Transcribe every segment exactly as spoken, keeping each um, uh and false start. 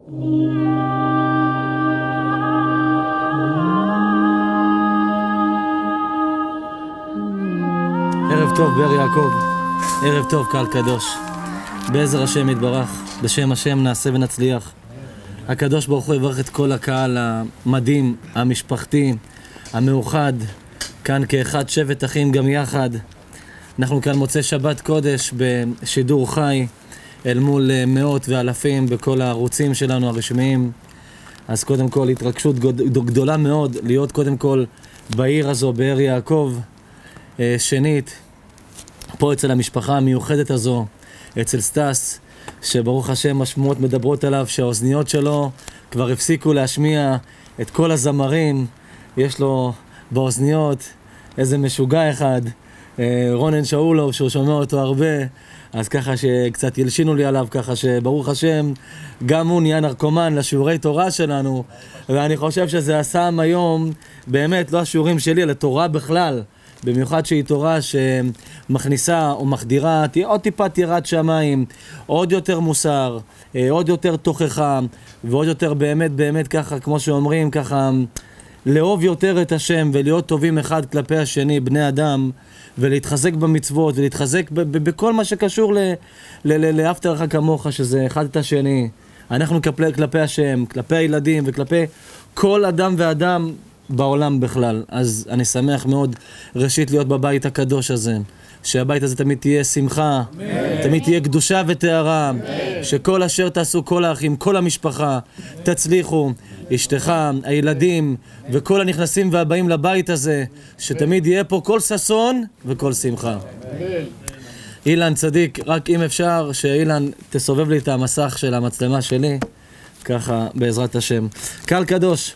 ערב טוב באר יעקב, ערב טוב קהל קדוש, בעזר השם יתברך, בשם השם נעשה ונצליח. הקדוש ברוך הוא יברך את כל הקהל המדהים, המשפחתי, המאוחד, כאן כאחד שבט אחים גם יחד. אנחנו כאן מוצא שבת קודש בשידור חי אל מול מאות ואלפים בכל הערוצים שלנו הרשמיים. אז קודם כל התרגשות גדולה מאוד להיות קודם כל בעיר הזו, באר יעקב. שנית, פה אצל המשפחה המיוחדת הזו, אצל סטס, שברוך השם השמועות מדברות עליו שהאוזניות שלו כבר הפסיקו להשמיע את כל הזמרים. יש לו באוזניות איזה משוגע אחד, רונן שאולוב, שהוא שומע אותו הרבה, אז ככה שקצת ילשינו לי עליו, ככה שברוך השם גם הוא נהיה נרקומן לשיעורי תורה שלנו, ואני חושב שזה הסם היום, באמת לא השיעורים שלי, אלא תורה בכלל, במיוחד שהיא תורה שמכניסה או מחדירה עוד טיפת יראת שמיים, עוד יותר מוסר, עוד יותר תוכחה, ועוד יותר באמת באמת ככה, כמו שאומרים, ככה לאהוב יותר את השם ולהיות טובים אחד כלפי השני, בני אדם, ולהתחזק במצוות ולהתחזק בכל מה שקשור לאהבת לרעך כמוך, שזה אחד את השני. אנחנו כלפי, כלפי השם, כלפי הילדים וכלפי כל אדם ואדם בעולם בכלל. אז אני שמח מאוד ראשית להיות בבית הקדוש הזה, שהבית הזה תמיד תהיה שמחה, Amen. תמיד תהיה קדושה וטהרה, Amen. שכל אשר תעשו, כל האחים, כל המשפחה, תצליחו, אשתך, הילדים וכל הנכנסים והבאים לבית הזה, שתמיד יהיה פה כל ששון וכל שמחה. Amen. אילן צדיק, רק אם אפשר שאילן תסובב לי את המסך של המצלמה שלי, ככה בעזרת השם. קהל קדוש,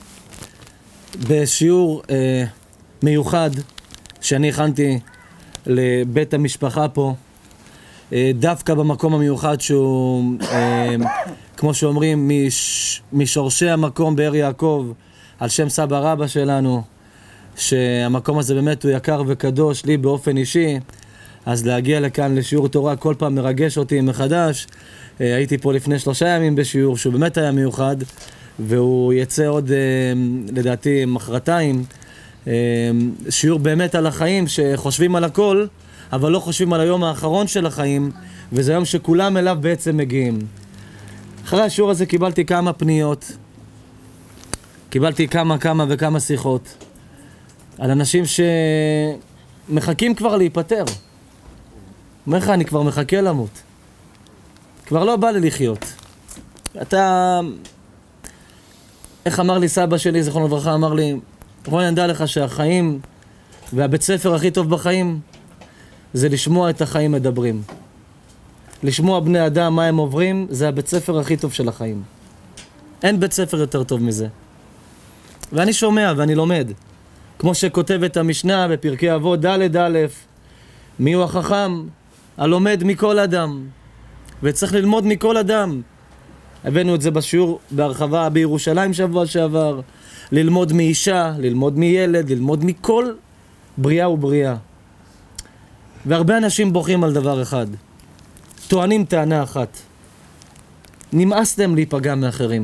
בשיעור אה, מיוחד שאני הכנתי לבית המשפחה פה, אה, דווקא במקום המיוחד שהוא, אה, כמו שאומרים, מש, משורשי המקום באר יעקב, על שם סבא רבא שלנו, שהמקום הזה באמת הוא יקר וקדוש לי באופן אישי, אז להגיע לכאן לשיעור תורה כל פעם מרגש אותי מחדש. אה, הייתי פה לפני שלושה ימים בשיעור שהוא באמת היה מיוחד, והוא יצא עוד, לדעתי, מחרתיים, שיעור באמת על החיים, שחושבים על הכל, אבל לא חושבים על היום האחרון של החיים, וזה היום שכולם אליו בעצם מגיעים. אחרי השיעור הזה קיבלתי כמה פניות, קיבלתי כמה כמה וכמה שיחות, על אנשים שמחכים כבר להיפטר. אומר לך, אני כבר מחכה למות. כבר לא בא לי לחיות. אתה... איך אמר לי סבא שלי, זכרונו לברכה, אמר לי, רואי, נדע לך שהחיים והבית ספר הכי טוב בחיים זה לשמוע את החיים מדברים. לשמוע בני אדם מה הם עוברים, זה הבית ספר הכי טוב של החיים. אין בית ספר יותר טוב מזה. ואני שומע ואני לומד. כמו שכותבת המשנה בפרקי אבות ד' א', מי הוא החכם? הלומד מכל אדם. וצריך ללמוד מכל אדם. הבאנו את זה בשיעור בהרחבה בירושלים שבוע שעבר, ללמוד מאישה, ללמוד מילד, ללמוד מכל בריאה ובריאה. והרבה אנשים בוכים על דבר אחד, טוענים טענה אחת, נמאס להם להיפגע מאחרים,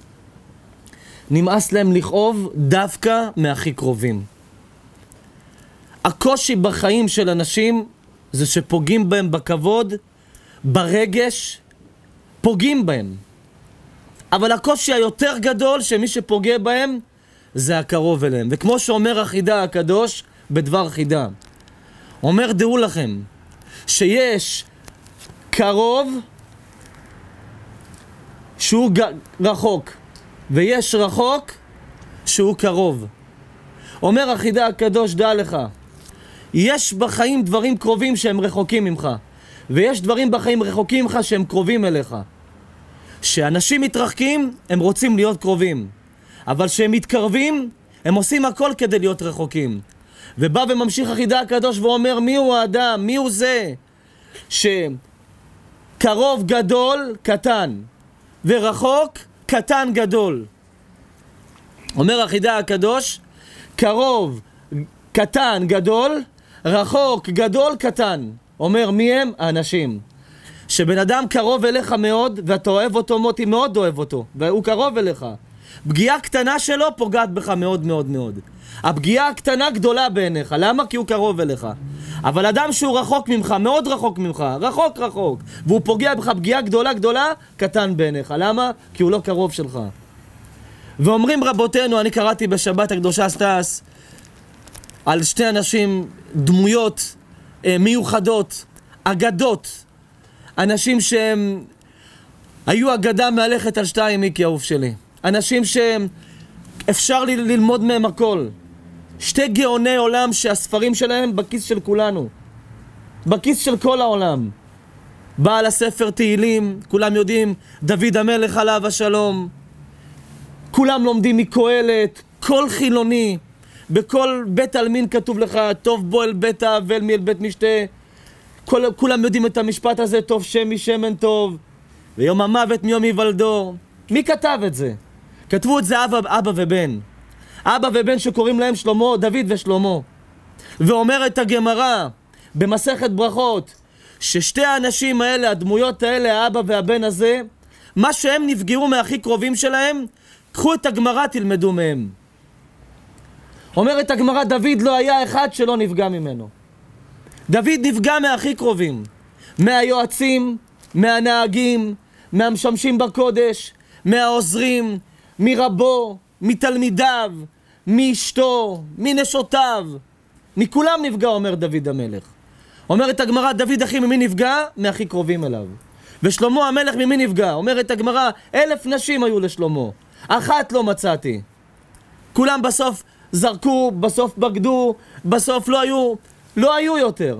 נמאס להם לכאוב דווקא מהכי קרובים. הקושי בחיים של אנשים זה שפוגעים בהם בכבוד, ברגש, פוגעים בהם. אבל הקושי היותר גדול שמי שפוגע בהם זה הקרוב אליהם. וכמו שאומר החידה הקדוש בדבר חידה, אומר דעו לכם שיש קרוב שהוא רחוק, ויש רחוק שהוא קרוב. אומר החידה הקדוש, דע לך, יש בחיים דברים קרובים שהם רחוקים ממך, ויש דברים בחיים רחוקים ממך שהם קרובים אליך. שאנשים מתרחקים, הם רוצים להיות קרובים. אבל כשהם מתקרבים, הם עושים הכל כדי להיות רחוקים. ובא וממשיך החידה הקדוש ואומר, מי הוא האדם? מי הוא זה? שקרוב גדול, קטן. ורחוק, קטן גדול. אומר החידה הקדוש, קרוב, קטן, גדול, רחוק, גדול, קטן. אומר, מי הם? האנשים. שבן אדם קרוב אליך מאוד, ואתה אוהב אותו, מוטי מאוד אוהב אותו, והוא קרוב אליך. פגיעה קטנה שלו פוגעת בך מאוד מאוד מאוד. הפגיעה הקטנה גדולה בעיניך, למה? כי הוא קרוב אליך. אבל אדם שהוא רחוק ממך, מאוד רחוק ממך, רחוק רחוק, והוא פוגע בך פגיעה גדולה גדולה, קטן בעיניך. למה? כי הוא לא קרוב שלך. ואומרים רבותינו, אני קראתי בשבת הקדושה סטס, על שתי אנשים, דמויות אה, מיוחדות, אגדות, אנשים שהם היו אגדה מהלכת על שתיים, מיקי אהוב שלי. אנשים שאפשר ל- ללמוד מהם הכל. שתי גאוני עולם שהספרים שלהם בכיס של כולנו. בכיס של כל העולם. בעל הספר תהילים, כולם יודעים, דוד המלך עליו השלום. כולם לומדים מקהלת, כל חילוני. בכל בית עלמין כתוב לך, טוב בו אל בית האבל מאל בית משתה. כל, כולם יודעים את המשפט הזה, טוב שם משמן טוב. ויום המוות מיום היוולדו. מי כתב את זה? כתבו את זה אבא, אבא ובן. אבא ובן שקוראים להם שלמה, דוד ושלמה. ואומרת הגמרא במסכת ברכות, ששתי האנשים האלה, הדמויות האלה, האבא והבן הזה, מה שהם נפגעו מהכי קרובים שלהם, קחו את הגמרא, תלמדו מהם. אומרת הגמרא, דוד לא היה אחד שלא נפגע ממנו. דוד נפגע מהכי קרובים. מהיועצים, מהנהגים, מהמשמשים בקודש, מהעוזרים, מרבו, מתלמידיו, מאשתו, מנשותיו. מכולם נפגע, אומר דוד המלך. אומרת הגמרא, דוד אחי ממי נפגע? מהכי קרובים אליו. ושלמה המלך ממי נפגע? אומרת הגמרא, אלף נשים היו לשלמה. אחת לא מצאתי. כולם בסוף זרקו, בסוף בגדו, בסוף לא היו, לא היו יותר.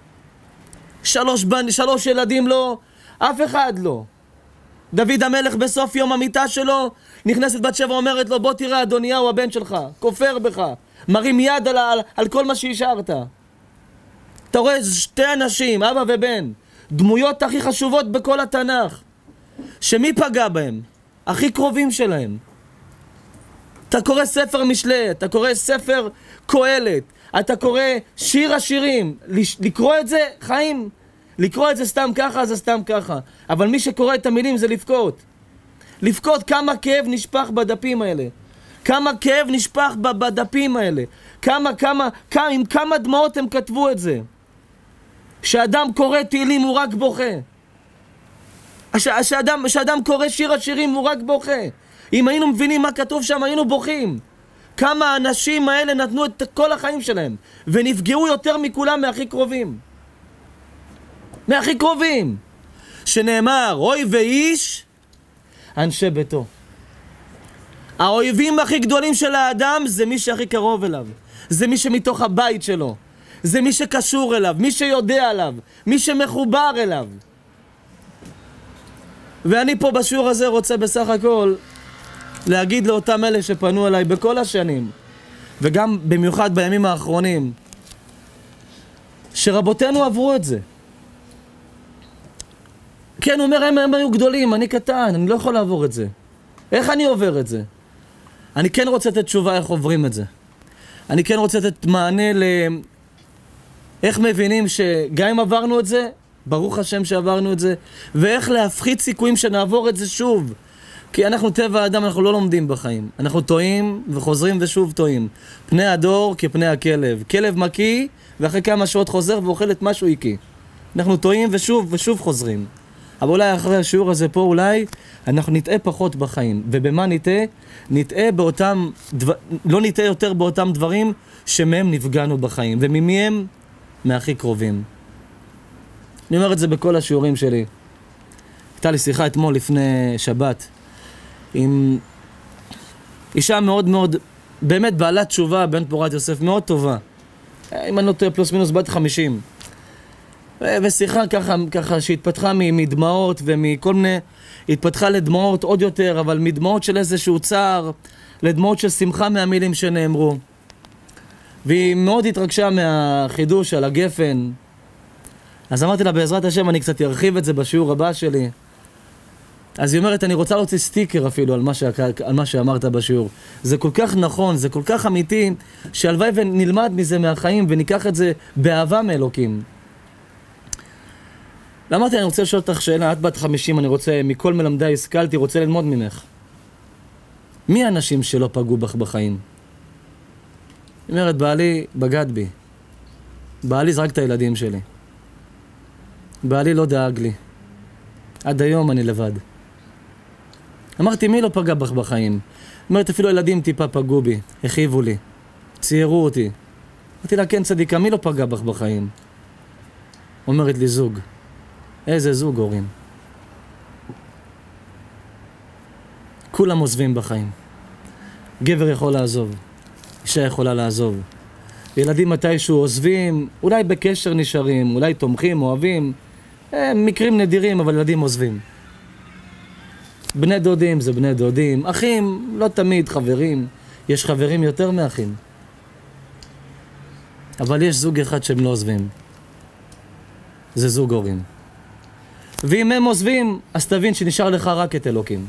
שלוש, בנ... שלוש ילדים לא, אף אחד לא. דוד המלך בסוף יום המיטה שלו, נכנסת בת שבע אומרת לו, בוא תראה אדוניהו הבן שלך, כופר בך, מרים יד על, על, על כל מה שהשארת. אתה רואה שתי אנשים, אבא ובן, דמויות הכי חשובות בכל התנ"ך, שמי פגע בהם? הכי קרובים שלהם. אתה קורא ספר משלי, אתה קורא ספר קהלת, אתה קורא שיר השירים, לקרוא את זה חיים, לקרוא את זה סתם ככה זה סתם ככה, אבל מי שקורא את המילים זה לבכות. לבכות כמה כאב נשפך בדפים האלה, כמה כאב נשפך בדפים האלה, כמה כמה כמה עם כמה דמעות הם כתבו את זה. שאדם קורא תהילים הוא רק בוכה, שאדם, שאדם קורא שיר השירים הוא רק בוכה. אם היינו מבינים מה כתוב שם היינו בוכים. כמה האנשים האלה נתנו את כל החיים שלהם ונפגעו יותר מכולם מהכי קרובים, מהכי קרובים, שנאמר אוי ואיש אנשי ביתו. האויבים הכי גדולים של האדם זה מי שהכי קרוב אליו, זה מי שמתוך הבית שלו, זה מי שקשור אליו, מי שיודע עליו, מי שמחובר אליו. ואני פה בשיעור הזה רוצה בסך הכל להגיד לאותם אלה שפנו אליי בכל השנים, וגם במיוחד בימים האחרונים, שרבותינו עברו את זה. כן, הוא אומר, הם, הם היו גדולים, אני קטן, אני לא יכול לעבור את זה. איך אני עובר את זה? אני כן רוצה לתת תשובה איך עוברים את זה. אני כן רוצה לתת מענה ל... איך מבינים שגם אם עברנו את זה, ברוך השם שעברנו את זה, ואיך להפחית סיכויים שנעבור את זה שוב. כי אנחנו טבע האדם, אנחנו לא לומדים בחיים. אנחנו טועים וחוזרים ושוב טועים. פני הדור כפני הכלב. כלב מקיא, ואחרי כמה שעות חוזר ואוכל את משהו הקיא. אנחנו טועים ושוב ושוב חוזרים. אבל אולי אחרי השיעור הזה פה, אולי אנחנו נטעה פחות בחיים. ובמה נטעה? נטעה באותם, דבר... לא נטעה יותר באותם דברים שמהם נפגענו בחיים. וממי הם? מהכי קרובים. אני אומר את זה בכל השיעורים שלי. הייתה לי שיחה אתמול לפני שבת עם אישה מאוד מאוד, באמת בעלת תשובה, בן פורת יוסף, מאוד טובה. אם אני לא טועה, פלוס מינוס בת חמישים. ושיחה ככה, ככה שהתפתחה מדמעות ומכל מיני, התפתחה לדמעות עוד יותר, אבל מדמעות של איזשהו צער, לדמעות של שמחה מהמילים שנאמרו. והיא מאוד התרגשה מהחידוש על הגפן. אז אמרתי לה, בעזרת השם אני קצת ארחיב את זה בשיעור הבא שלי. אז היא אומרת, אני רוצה להוציא סטיקר אפילו על מה, ש... על מה שאמרת בשיעור. זה כל כך נכון, זה כל כך אמיתי, שהלוואי ונלמד מזה מהחיים וניקח את זה באהבה מאלוקים. ואמרתי, אני רוצה לשאול אותך שאלה, את בת חמישים, אני רוצה, מכל מלמדי השכלתי, רוצה ללמוד ממך. מי האנשים שלא פגעו בך בחיים? היא אומרת, בעלי בגד בי. בעלי זרק את הילדים שלי. בעלי לא דאג לי. עד היום אני לבד. אמרתי, מי לא פגע בך בחיים? אומרת, אפילו ילדים טיפה פגעו בי, הכאיבו לי, ציירו אותי. אמרתי לה, כן צדיקה, מי לא פגע בך בחיים? אומרת לי, זוג. איזה זוג, הורים? כולם עוזבים בחיים. גבר יכול לעזוב, אישה יכולה לעזוב. ילדים מתישהו עוזבים, אולי בקשר נשארים, אולי תומכים, אוהבים. הם מקרים נדירים, אבל ילדים עוזבים. בני דודים זה בני דודים. אחים, לא תמיד חברים. יש חברים יותר מאחים. אבל יש זוג אחד שהם לא עוזבים. זה זוג הורים. ואם הם עוזבים, אז תבין שנשאר לך רק את אלוקים.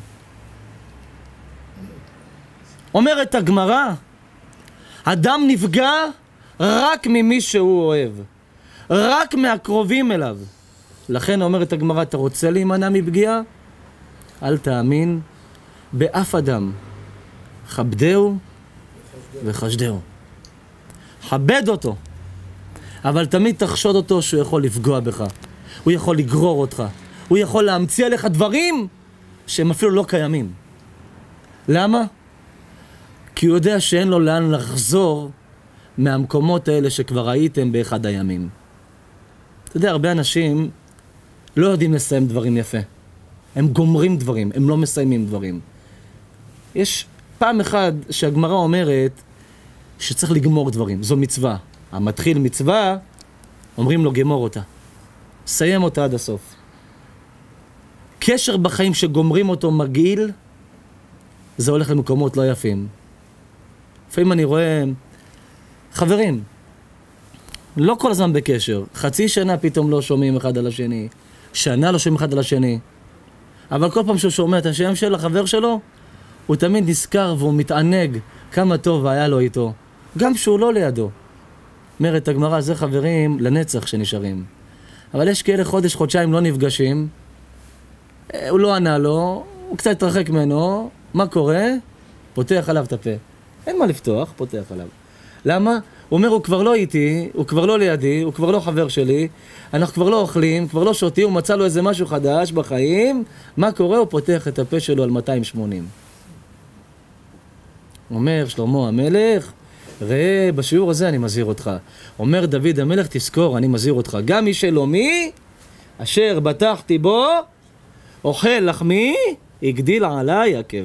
אומרת הגמרא, אדם נפגע רק ממי שהוא אוהב. רק מהקרובים אליו. לכן אומרת הגמרא, אתה רוצה להימנע מפגיעה? אל תאמין באף אדם. כבדהו וחשדהו. כבד אותו. אבל תמיד תחשוד אותו שהוא יכול לפגוע בך. הוא יכול לגרור אותך. הוא יכול להמציא עליך דברים שהם אפילו לא קיימים. למה? כי הוא יודע שאין לו לאן לחזור מהמקומות האלה שכבר הייתם באחד הימים. אתה יודע, הרבה אנשים לא יודעים לסיים דברים יפה. הם גומרים דברים, הם לא מסיימים דברים. יש פעם אחת שהגמרא אומרת שצריך לגמור דברים, זו מצווה. המתחיל מצווה, אומרים לו גמור אותה. סיים אותה עד הסוף. קשר בחיים שגומרים אותו מגעיל, זה הולך למקומות לא יפים. לפעמים אני רואה חברים, לא כל הזמן בקשר, חצי שנה פתאום לא שומעים אחד על השני, שנה לא שומעים אחד על השני, אבל כל פעם שהוא שומע את השם של החבר שלו, הוא תמיד נזכר והוא מתענג כמה טוב היה לו איתו, גם שהוא לא לידו. אומרת הגמרא, זה חברים לנצח שנשארים. אבל יש כאלה חודש, חודשיים לא נפגשים, הוא לא ענה לו, הוא קצת התרחק ממנו, מה קורה? פותח עליו את הפה. אין מה לפתוח, פותח עליו. למה? הוא אומר, הוא כבר לא איתי, הוא כבר לא לידי, הוא כבר לא חבר שלי, אנחנו כבר לא אוכלים, כבר לא שותים, הוא מצא לו איזה משהו חדש בחיים, מה קורה? הוא פותח את הפה שלו על מאתיים ושמונים. אומר שלמה המלך, ראה, בשיעור הזה אני מזהיר אותך. אומר דוד המלך, תזכור, אני מזהיר אותך. גם מי שלומי, אשר בטחתי בו, אוכל לחמי, הגדיל עליי עקב.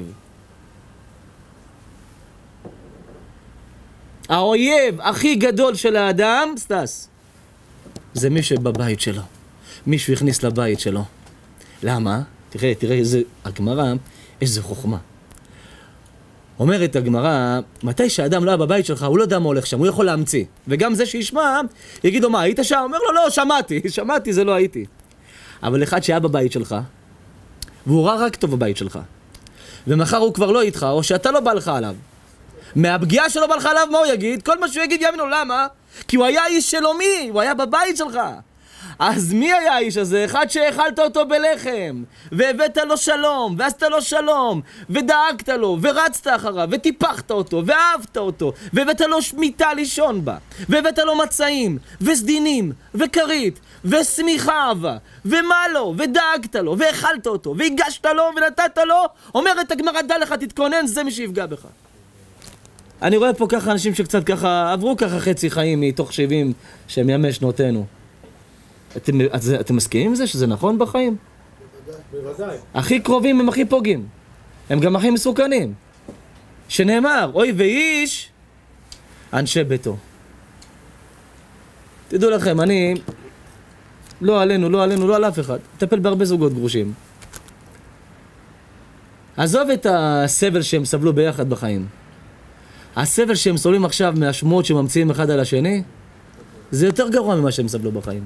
האויב הכי גדול של האדם, סטס, זה מי שבבית שלו. מישהו הכניס לבית שלו. למה? תראה, תראה איזה הגמרא, איזה חוכמה. אומרת הגמרא, מתי שהאדם לא היה בבית שלך, הוא לא יודע מה הולך שם, הוא יכול להמציא. וגם זה שישמע, יגיד לו, מה, היית שם? אומר לו, לא, שמעתי, שמעתי, זה לא הייתי. אבל אחד שהיה בבית שלך, והוא ראה רק טוב בבית שלך, ומחר הוא כבר לא איתך, או שאתה לא בא לך עליו. מהפגיעה שלו בא לך עליו, מה הוא יגיד? כל מה שהוא יגיד יאמינו, למה? כי הוא היה איש שלומי, הוא היה בבית שלך. אז מי היה האיש הזה? אחד שהאכלת אותו בלחם, והבאת לו שלום, ועשת לו שלום, ודאגת לו, ורצת אחריו, וטיפחת אותו, ואהבת אותו, והבאת לו מיטה לישון בה, והבאת לו מצעים, וסדינים, וכרית, ושמיכה אהבה, ומה לו, ודאגת לו, והאכלת אותו, והגשת לו, ונתת לו. אומרת הגמרא, דע לך, תתכונן, זה מי שיפגע בך. אני רואה פה ככה אנשים שקצת ככה, עברו ככה חצי חיים מתוך שבעים שהם ימי שנותינו. אתם, אתם מסכימים עם זה שזה נכון בחיים? בוודאי. הכי קרובים הם הכי פוגעים. הם גם הכי מסוכנים. שנאמר, אוי ואיש, אנשי ביתו. תדעו לכם, אני, לא עלינו, לא עלינו, לא על אף אחד. טפל בהרבה זוגות גרושים. עזוב את הסבל שהם סבלו ביחד בחיים. הסבל שהם סובלים עכשיו מהשמועות שממציאים אחד על השני, זה יותר גרוע ממה שהם סבלו בחיים.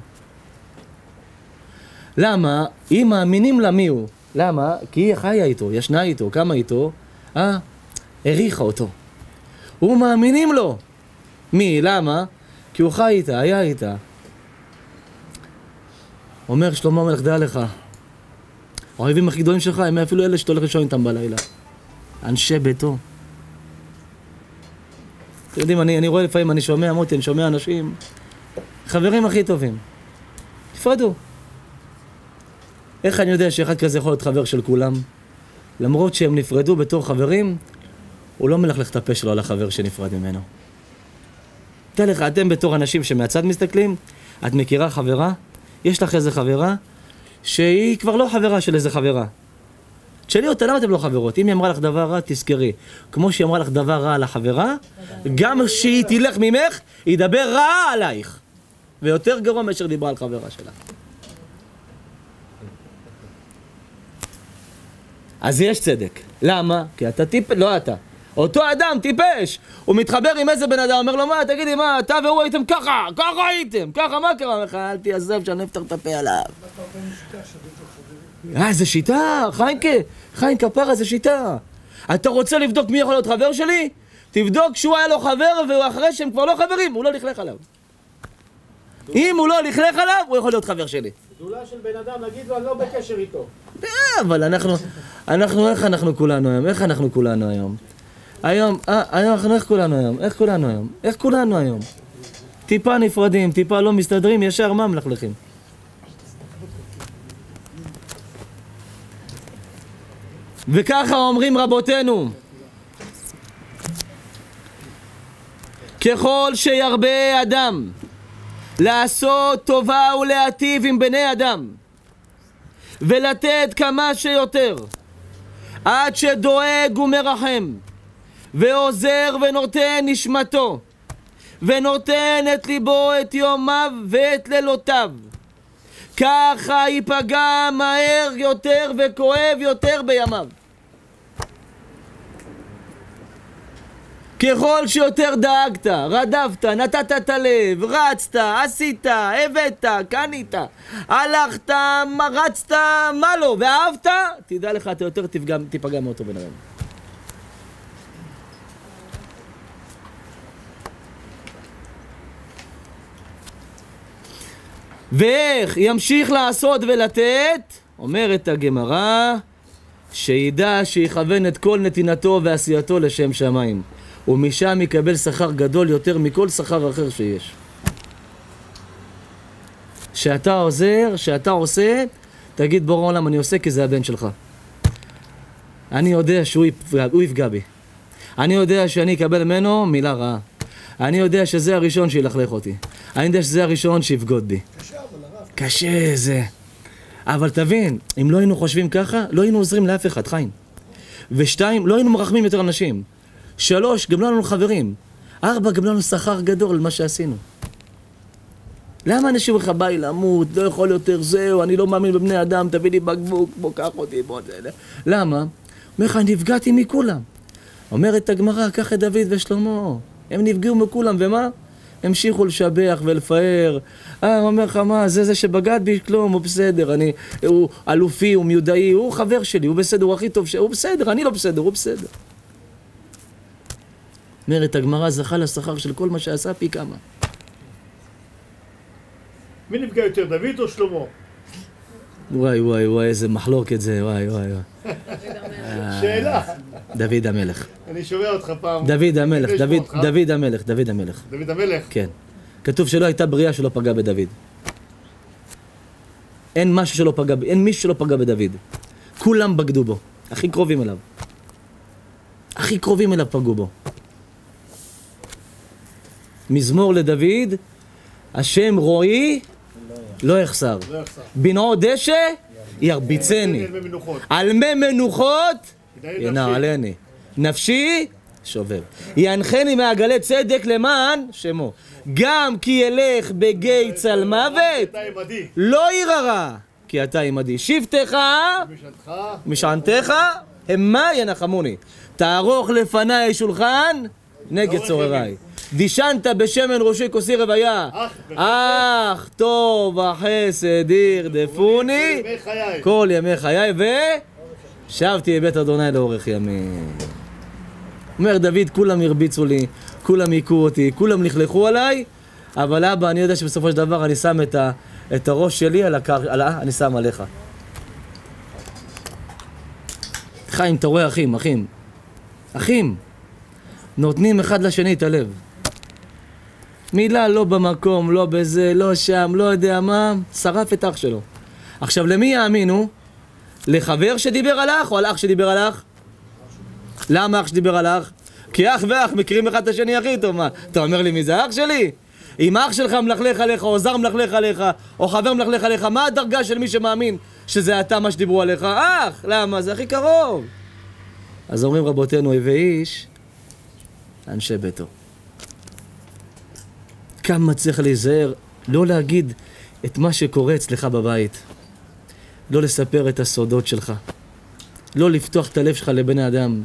למה? אם מאמינים לה מי הוא. למה? כי היא חיה איתו, ישנה איתו, קמה איתו, אה? הריחה אותו. הוא מאמינים לו. מי? למה? כי הוא חי איתה, היה איתה. אומר שלמה המלך, דע לך, האויבים הכי גדולים שלך הם אפילו אלה שאתה הולך לישון איתם בלילה. אנשי ביתו. אתם יודעים, אני, אני רואה לפעמים, אני שומע, מוטי, אני שומע אנשים, חברים הכי טובים. תפרדו. איך אני יודע שאחד כזה יכול להיות חבר של כולם? למרות שהם נפרדו בתור חברים, הוא לא מלכלך את הפה שלו על החבר שנפרד ממנו. תן לך, אתם בתור אנשים שמהצד מסתכלים, את מכירה חברה, יש לך איזה חברה, שהיא כבר לא חברה של איזה חברה. תשאלי אותה, למה אתם לא חברות? אם היא אמרה לך דבר רע, תזכרי. כמו שהיא אמרה לך דבר רע על החברה, גם שהיא תלך ממך, היא ידבר רע עלייך. ויותר גרוע מאשר דיברה על חברה שלה. אז יש צדק. למה? כי אתה טיפש, לא אתה. אותו אדם טיפש. הוא מתחבר עם איזה בן אדם, אומר לו, מה, תגידי, מה, אתה והוא הייתם ככה, ככה הייתם, ככה, מה קרה לך? אל תעזב שאני אפתח את הפה עליו. אה, איזה שיטה, חיינקה, חיין כפרה, איזה שיטה. אתה רוצה לבדוק מי יכול להיות חבר שלי? תבדוק שהוא היה לו חבר, והוא אחרי שהם כבר לא חברים, הוא לא לכלך עליו. אם הוא לא לכלך עליו, הוא יכול להיות חבר שלי. גדולה של בן אדם, נגיד לו, אני לא בקשר איתו. אבל אנחנו, אנחנו, איך אנחנו כולנו היום? איך אנחנו כולנו היום? היום, אה, אנחנו, איך כולנו היום? איך כולנו היום? איך כולנו היום? טיפה נפרדים, טיפה לא מסתדרים, ישר מה מלכלכים? וככה אומרים רבותינו, ככל שירבה אדם לעשות טובה ולהטיב עם בני אדם ולתת כמה שיותר עד שדואג ומרחם ועוזר ונותן נשמתו ונותן את ליבו את יומיו ואת לילותיו, ככה ייפגע מהר יותר וכואב יותר בימיו. ככל שיותר דאגת, רדפת, נתת את הלב, רצת, עשית, הבאת, קנית, הלכת, רצת, מה לא, ואהבת, תדע לך, אתה יותר תפגע, תיפגע מאותו בן אדם. ואיך ימשיך לעשות ולתת, אומרת הגמרא, שידע שיכוון את כל נתינתו ועשייתו לשם שמיים, ומשם יקבל שכר גדול יותר מכל שכר אחר שיש. שאתה עוזר, שאתה עושה, תגיד בורא עולם, אני עושה כי זה הבן שלך. אני יודע שהוא יפגע, הוא יפגע בי. אני יודע שאני אקבל ממנו מילה רעה. אני יודע שזה הראשון שילכלך אותי. אני יודע שזה הראשון שיבגוד בי. קשה, אבל הרב. קשה זה. אבל תבין, אם לא היינו חושבים ככה, לא היינו עוזרים לאף אחד, חיים. ושתיים, לא היינו מרחמים יותר אנשים. שלוש, גם לא לנו חברים. ארבע, גם לנו שכר גדול על מה שעשינו. למה אנשים לך ביי למות, לא יכול יותר, זהו, אני לא מאמין בבני אדם, תביא לי בקבוק, בוא קח אותי, בוא זה. למה? אומר לך, נפגעתי מכולם. אומרת הגמרא, קח את דוד ושלמה. הם נפגעו מכולם, ומה? המשיכו לשבח ולפאר. אה, אומר לך, מה, זה זה שבגד בי, כלום, הוא בסדר, אני, הוא אלופי, הוא מיודעי, הוא חבר שלי, הוא בסדר, הוא הכי טוב, ש... הוא בסדר, אני לא בסדר, הוא בסדר. אומרת הגמרא, זכה לשכר של כל מה שעשה פי כמה. מי נפגע יותר, דוד או שלמה? וואי וואי וואי, איזה מחלוקת זה, וואי וואי וואי. שאלה. דוד המלך. אני שומע אותך פעם. דוד המלך, דוד, דוד המלך, דוד המלך. דוד המלך? כן. כתוב שלא הייתה בריאה שלא פגע בדוד. אין משהו שלא פגע, אין מישהו שלא פגע בדוד. כולם בגדו בו. הכי קרובים אליו. הכי קרובים אליו פגעו בו. מזמור לדוד, השם רועי לא יחסר. בנעו דשא ירביצני. על מי מנוחות ינעלני. נפשי שובב. ינחני מעגלי צדק למען שמו. גם כי ילך בגיא צל מוות לא ירא, כי אתה עמדי. שבתך משענתך המה ינחמוני. תערוך לפניי שולחן נגד צורריי. דישנת בשמן ראשי כוסי רוויה, אך טוב החסד ירדפוני כל ימי חיי, ושבתי לבית אדוני לאורך ימים. אומר דוד, כולם הרביצו לי, כולם היכו אותי, כולם לכלכו עליי, אבל אבא, אני יודע שבסופו של דבר אני שם את, ה, את הראש שלי על הקר... על ה... אני שם עליך. חיים, אתה רואה אחים, אחים. אחים. נותנים אחד לשני את הלב. מילה לא במקום, לא בזה, לא שם, לא יודע מה, שרף את אח שלו. עכשיו, למי יאמינו? לחבר שדיבר על אח או על אח שדיבר על אח? למה אח שדיבר על אח? כי אח ואח מכירים אחד את השני הכי טוב, מה? אתה אומר לי מי זה אח שלי? אם אח שלך מלכלך עליך, או זר מלכלך עליך, או חבר מלכלך עליך, מה הדרגה של מי שמאמין שזה אתה מה שדיברו עליך? אח! למה? זה הכי קרוב. אז אומרים רבותינו, אויבי איש, אנשי ביתו. כמה צריך להיזהר, לא להגיד את מה שקורה אצלך בבית. לא לספר את הסודות שלך. לא לפתוח את הלב שלך לבן האדם.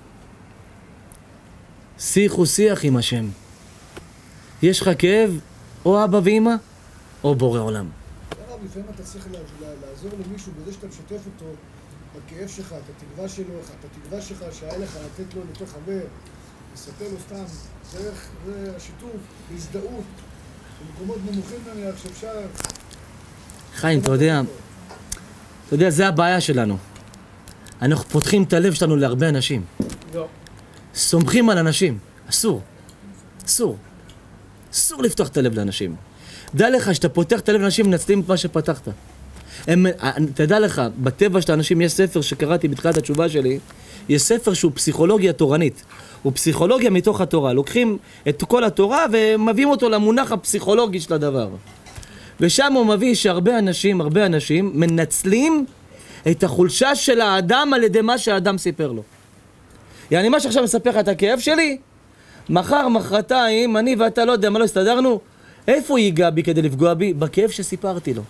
שיח הוא שיח עם השם. יש לך כאב, או אבא ואמא, או בורא עולם. הרב, לפעמים אתה צריך לעזור למישהו בזה שאתה משתף אותו בכאב שלך, את התקווה שלו, את התקווה שלך שהיה לך לתת לו לתוך חבר, לספר לו סתם, דרך השיתוף, בהזדהות, במקומות נמוכים נניח שאפשר... חיים, אתה יודע, אתה יודע, זה הבעיה שלנו. אנחנו פותחים את הלב שלנו להרבה אנשים. לא. סומכים על אנשים. אסור. אסור. אסור לפתוח את הלב לאנשים. דע לך שאתה פותח את הלב לאנשים מנצלים את מה שפתחת. הם, תדע לך, בטבע של האנשים יש ספר שקראתי בתחילת התשובה שלי, יש ספר שהוא פסיכולוגיה תורנית. הוא פסיכולוגיה מתוך התורה. לוקחים את כל התורה ומביאים אותו למונח הפסיכולוגי של הדבר. ושם הוא מביא שהרבה אנשים, הרבה אנשים מנצלים את החולשה של האדם על ידי מה שהאדם סיפר לו. יעני, מה שעכשיו מספר לך את הכאב שלי, מחר, מחרתיים, אני ואתה לא יודע מה לא הסתדרנו, איפה הוא ייגע בי כדי לפגוע בי? בכאב שסיפרתי לו.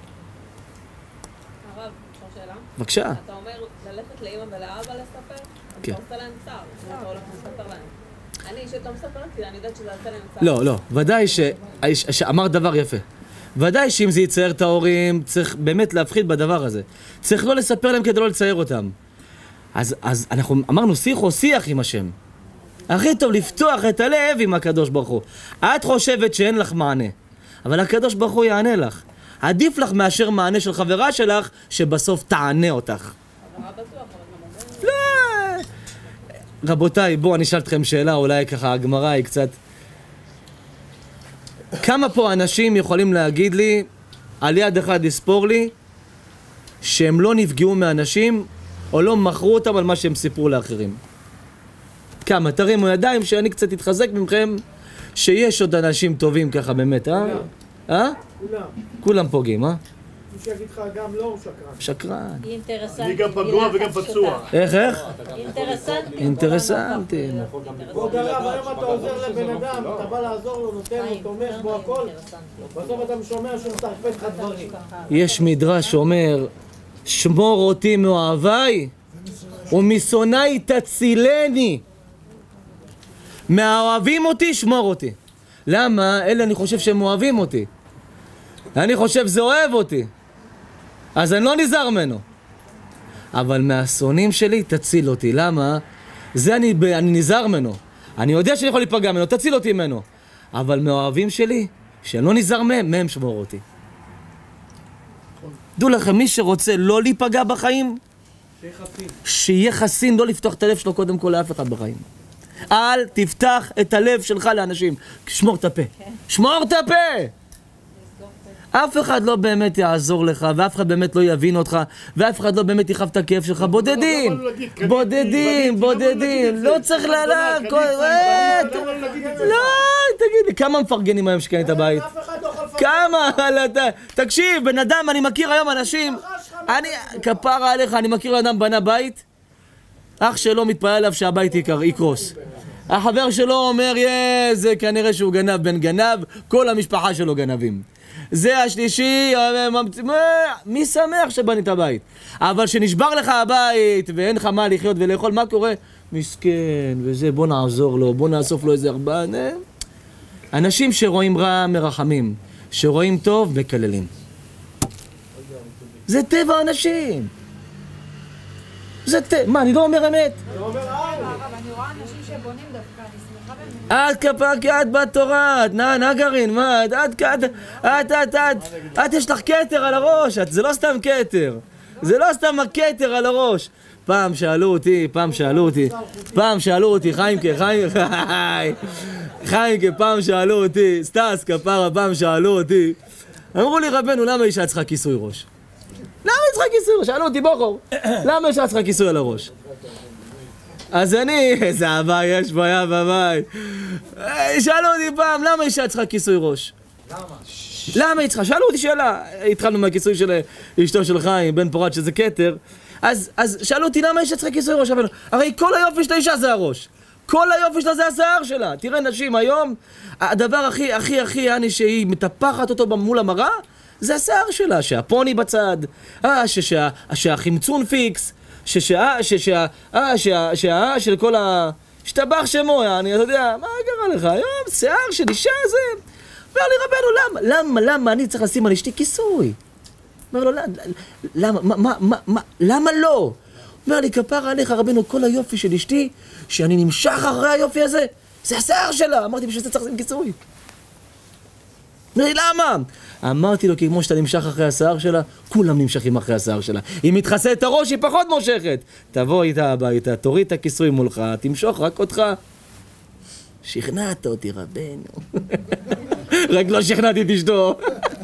הרב, אפשר שאלה? בבקשה. אתה אומר ללכת לאמא ולאבא לספר? כן. אתה עושה להם צער, אתה הולך לספר להם. אני, שאתה מספר, כי אני יודעת שזה עושה להם צער. לא, לא, ודאי ש... שאמר דבר יפה. ודאי שאם זה יצייר את ההורים, צריך באמת להפחיד בדבר הזה. צריך לא לספר להם כדי לא לצייר אותם. אז, אז אנחנו אמרנו שיח או שיח עם השם. הכי טוב לפתוח את הלב עם הקדוש ברוך הוא. את חושבת שאין לך מענה, אבל הקדוש ברוך הוא יענה לך. עדיף לך מאשר מענה של חברה שלך, שבסוף תענה אותך. חברה בטוח, אבל גם אומר... לא! רבותיי, בואו אני אשאל אתכם שאלה, אולי ככה הגמרא היא קצת... כמה פה אנשים יכולים להגיד לי, על יד אחד לספור לי, שהם לא נפגעו מאנשים, או לא מכרו אותם על מה שהם סיפרו לאחרים? כמה? תרימו ידיים שאני קצת אתחזק ממכם, שיש עוד אנשים טובים ככה באמת, אה? אה? כולם. כולם פוגעים, אה? מי שיגיד לך גם לא הוא שקרן. שקרן. אינטרסנטי. אני גם פגוע וגם פצוע. איך, איך? אינטרסנטי. אינטרסנטי. בוא גרב, היום אתה עוזר לבן אדם, אתה בא לעזור לו, נותן לו, תומך בו הכל. בסוף אתה שומע שהוא מטרפד לך דברים. יש מדרש שאומר, שמור אותי מאוהביי ומשונאי תצילני. מהאוהבים אותי, שמור אותי. למה? אלה אני חושב שהם אוהבים אותי. אני חושב זה אוהב אותי. אז אני לא נזהר ממנו. אבל מהשונאים שלי, תציל אותי. למה? זה אני, אני נזהר ממנו. אני יודע שאני יכול להיפגע ממנו, תציל אותי ממנו. אבל מהאוהבים שלי, שאני לא נזהר מהם, מהם שמור אותי. דעו לכם, מי שרוצה לא להיפגע בחיים, שיהיה חסין, לא לפתוח את הלב שלו קודם כל לאף אחד בחיים. אל תפתח את הלב שלך לאנשים. שמור את הפה. שמור את הפה! אף אחד לא באמת יעזור לך, ואף אחד באמת לא יבין אותך, ואף אחד לא באמת יכאב את הכאב שלך. בודדים! בודדים! בודדים! לא צריך לעלה... לא! תגיד לי, כמה מפרגנים היום שקנית הבית? כמה? תקשיב, בן אדם, אני מכיר היום אנשים... כפרה עליך, אני מכיר אדם בנה בית, אח שלו מתפעל עליו שהבית יקרוס. החבר שלו אומר, זה כנראה שהוא גנב בן גנב, כל המשפחה שלו גנבים. זה השלישי, מי שמח שבנית הבית? אבל שנשבר לך הבית ואין לך מה לחיות ולאכול, מה קורה? מסכן, וזה, בוא נעזור לו, בוא נאסוף לו איזה ארבעה. אנשים שרואים רע מרחמים, שרואים טוב מקללים. זה טבע אנשים. זה טבע, מה, אני לא אומר אמת? זה אומר הלאה. רואה אנשים שבונים דווקא, אני שמחה בהם. את כפר כי את בתורה, את נא, נא גרעין, מה, את, את, את, את, את, את, את, יש לך כתר על הראש, את, זה לא סתם כתר, זה לא סתם הכתר על הראש. פעם שאלו אותי, פעם שאלו אותי, פעם שאלו אותי, חיימקה, חיימקה, חיימקה, פעם שאלו אותי, סטס כפרה, פעם שאלו אותי, אמרו לי רבנו, למה אישה צריכה כיסוי ראש? למה היא צריכה כיסוי ראש? שאלו אותי בוחור, למה אישה צריכה כיסוי על הראש? אז אני, איזה אהבה יש פה, יא בבית. שאלו אותי פעם, למה אישה צריכה כיסוי ראש? למה? למה היא צריכה? שאלו אותי שאלה, התחלנו מהכיסוי של אשתו של חיים, בן פורת שזה כתר, אז, אז שאלו אותי למה אישה צריכה כיסוי ראש? הרי כל היופי של האישה זה הראש. כל היופי שלה זה השיער שלה. תראה נשים היום, הדבר הכי הכי הכי אני שהיא מטפחת אותו מול המראה, זה השיער שלה, שהפוני בצד, אה, שה, שהחמצון פיקס, ששה, ששה, אה, שה, שה, של כל ה... שטבח שמו, אני, אתה יודע, מה קרה לך? היום שיער של אישה זה... אומר לי רבנו, למה, למה, למה אני צריך לשים על אשתי כיסוי? אומר לו, למה, מה, מה, מה, מה, למה לא? אומר לי, כפרה עליך רבנו, כל היופי של אשתי, שאני נמשך אחרי היופי הזה, זה השיער שלה. אמרתי, בשביל זה צריך לשים כיסוי. אומר לי, למה? אמרתי לו, כי כמו שאתה נמשך אחרי השיער שלה, כולם נמשכים אחרי השיער שלה. אם מתחסה את הראש, היא פחות מושכת. תבוא איתה הביתה, תוריד את הכיסוי מולך, תמשוך רק אותך. שכנעת אותי רבנו. רק לא שכנעתי את אשתו.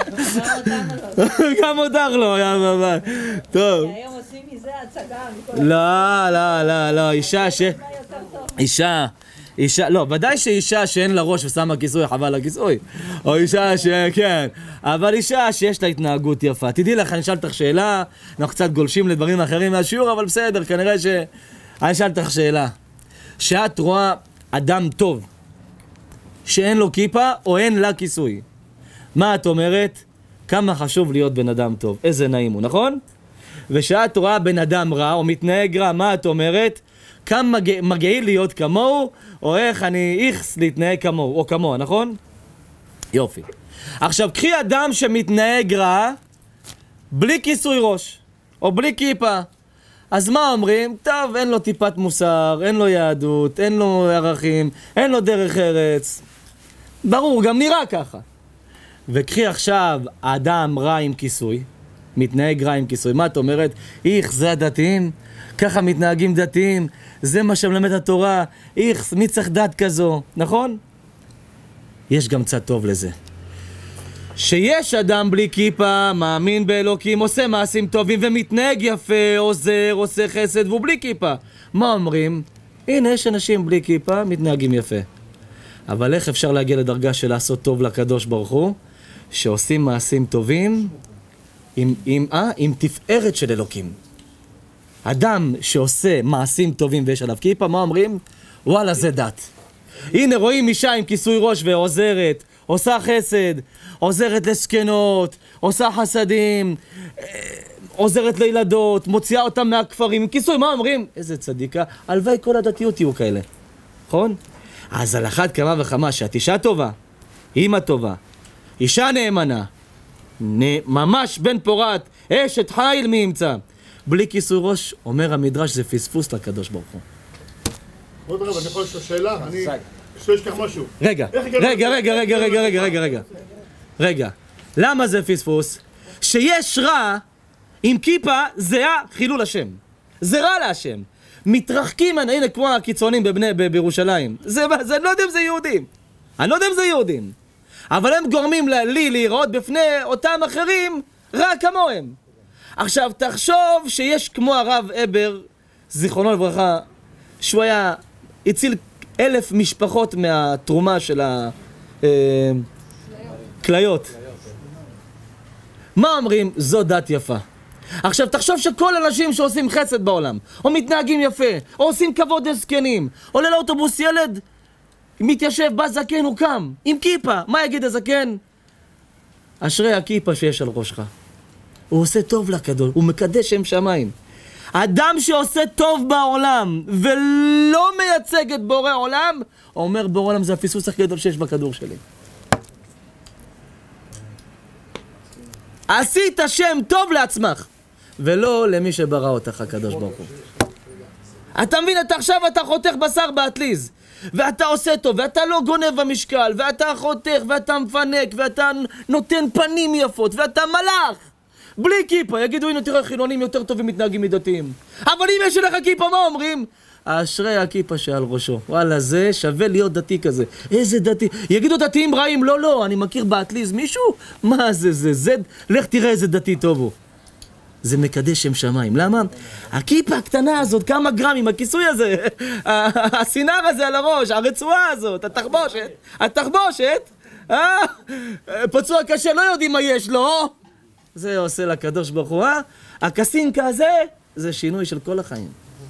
גם אותך לא, יא בבא. טוב. היום עושים מזה הצגה. לא, לא, לא, לא, אישה ש... אישה, אישה, לא, ודאי שאישה שאין לה ראש ושמה כיסוי, חבל לכיסוי. או אישה ש... כן. אבל אישה שיש לה התנהגות יפה. תדעי לך, אני אשאל אותך שאלה, אנחנו קצת גולשים לדברים אחרים מהשיעור, אבל בסדר, כנראה ש... אני אשאל אותך שאלה. שאת רואה אדם טוב, שאין לו כיפה או אין לה כיסוי. מה את אומרת? כמה חשוב להיות בן אדם טוב, איזה נעים הוא, נכון? ושאת רואה בן אדם רע או מתנהג רע, מה את אומרת? כמה מגעיל להיות כמוהו, או איך אני איכס להתנהג כמוהו, או כמוה, נכון? יופי. עכשיו, קחי אדם שמתנהג רע, בלי כיסוי ראש, או בלי כיפה. אז מה אומרים? טוב, אין לו טיפת מוסר, אין לו יהדות, אין לו ערכים, אין לו דרך ארץ. ברור, גם נראה ככה. וקחי עכשיו אדם רע עם כיסוי, מתנהג רע עם כיסוי. מה את אומרת? איך, זה הדתיים? ככה מתנהגים דתיים? זה מה שמלמד התורה? איך, מי צריך דת כזו? נכון? יש גם צד טוב לזה. שיש אדם בלי כיפה, מאמין באלוקים, עושה מעשים טובים ומתנהג יפה, עוזר, עושה חסד והוא בלי כיפה. מה אומרים? הנה, יש אנשים בלי כיפה, מתנהגים יפה. אבל איך אפשר להגיע לדרגה של לעשות טוב לקדוש ברוך הוא? שעושים מעשים טובים עם, עם, אה, עם תפארת של אלוקים. אדם שעושה מעשים טובים ויש עליו כיפה, מה אומרים? וואלה, זה דת. הנה, רואים אישה עם כיסוי ראש ועוזרת, עושה חסד, עוזרת לסקנות, עושה חסדים, עוזרת לילדות, מוציאה אותם מהכפרים עם כיסוי. מה אומרים? איזה צדיקה, הלוואי כל הדתיות יהיו כאלה. נכון? אז על אחת כמה וכמה שאת אישה טובה, אמא טובה, אישה נאמנה, ממש בן פורת, אשת חיל מי ימצא, בלי כיסוי ראש, אומר המדרש, זה פספוס לקדוש ברוך הוא. עוד רב, אני יכול לשאול שאלה? אני... שלא ישכח משהו. רגע, רגע, רגע, רגע, רגע, רגע, רגע, רגע. רגע, למה זה פספוס? שיש רע עם כיפה, זה חילול השם. זה רע להשם. מתרחקים, הנה כמו הקיצונים בבני, בירושלים. זה, זה, אני לא יודע אם זה יהודים. אני לא יודע אם זה יהודים. אבל הם גורמים לי להיראות בפני אותם אחרים רע כמוהם. עכשיו, תחשוב שיש כמו הרב אבר, זיכרונו לברכה, שהוא היה, הציל אלף משפחות מהתרומה של הכליות. מה אומרים? זו דת יפה. עכשיו, תחשוב שכל אנשים שעושים חסד בעולם, או מתנהגים יפה, או עושים כבוד לזקנים, עולה לאוטובוס ילד, מתיישב, בא זקן, הוא קם, עם כיפה. מה יגיד הזקן? אשרי הכיפה שיש על ראשך. הוא עושה טוב לקדוש, הוא מקדש שם שמיים. אדם שעושה טוב בעולם ולא מייצג את בורא עולם, אומר בורא עולם, זה הפספוס הכי גדול שיש בכדור שלי. עשית שם טוב לעצמך ולא למי שברא אותך הקדוש ברוך הוא. אתה מבין, אתה עכשיו אתה חותך בשר באטליז, ואתה עושה טוב, ואתה לא גונב במשקל, ואתה חותך, ואתה מפנק, ואתה נותן פנים יפות, ואתה מלאך בלי כיפה. יגידו, הנה תראה, חילונים יותר טובים מתנהגים מדתיים. אבל אם יש לך כיפה, מה אומרים? אשרי הכיפה שעל ראשו. וואלה, זה שווה להיות דתי כזה. איזה דתי. יגידו דתיים רעים, לא, לא, אני מכיר באטליז מישהו? מה זה, זה, זה, לך תראה איזה דתי טוב הוא. זה מקדש שם שמיים. למה? הכיפה הקטנה הזאת, כמה גרמים, הכיסוי הזה, הסינר הזה על הראש, הרצועה הזאת, התחבושת, התחבושת, אה? פצוע קשה, לא יודעים מה יש לו. זה עושה לקדוש ברוך הוא, אה? הקסינקה הזה, זה שינוי של כל החיים.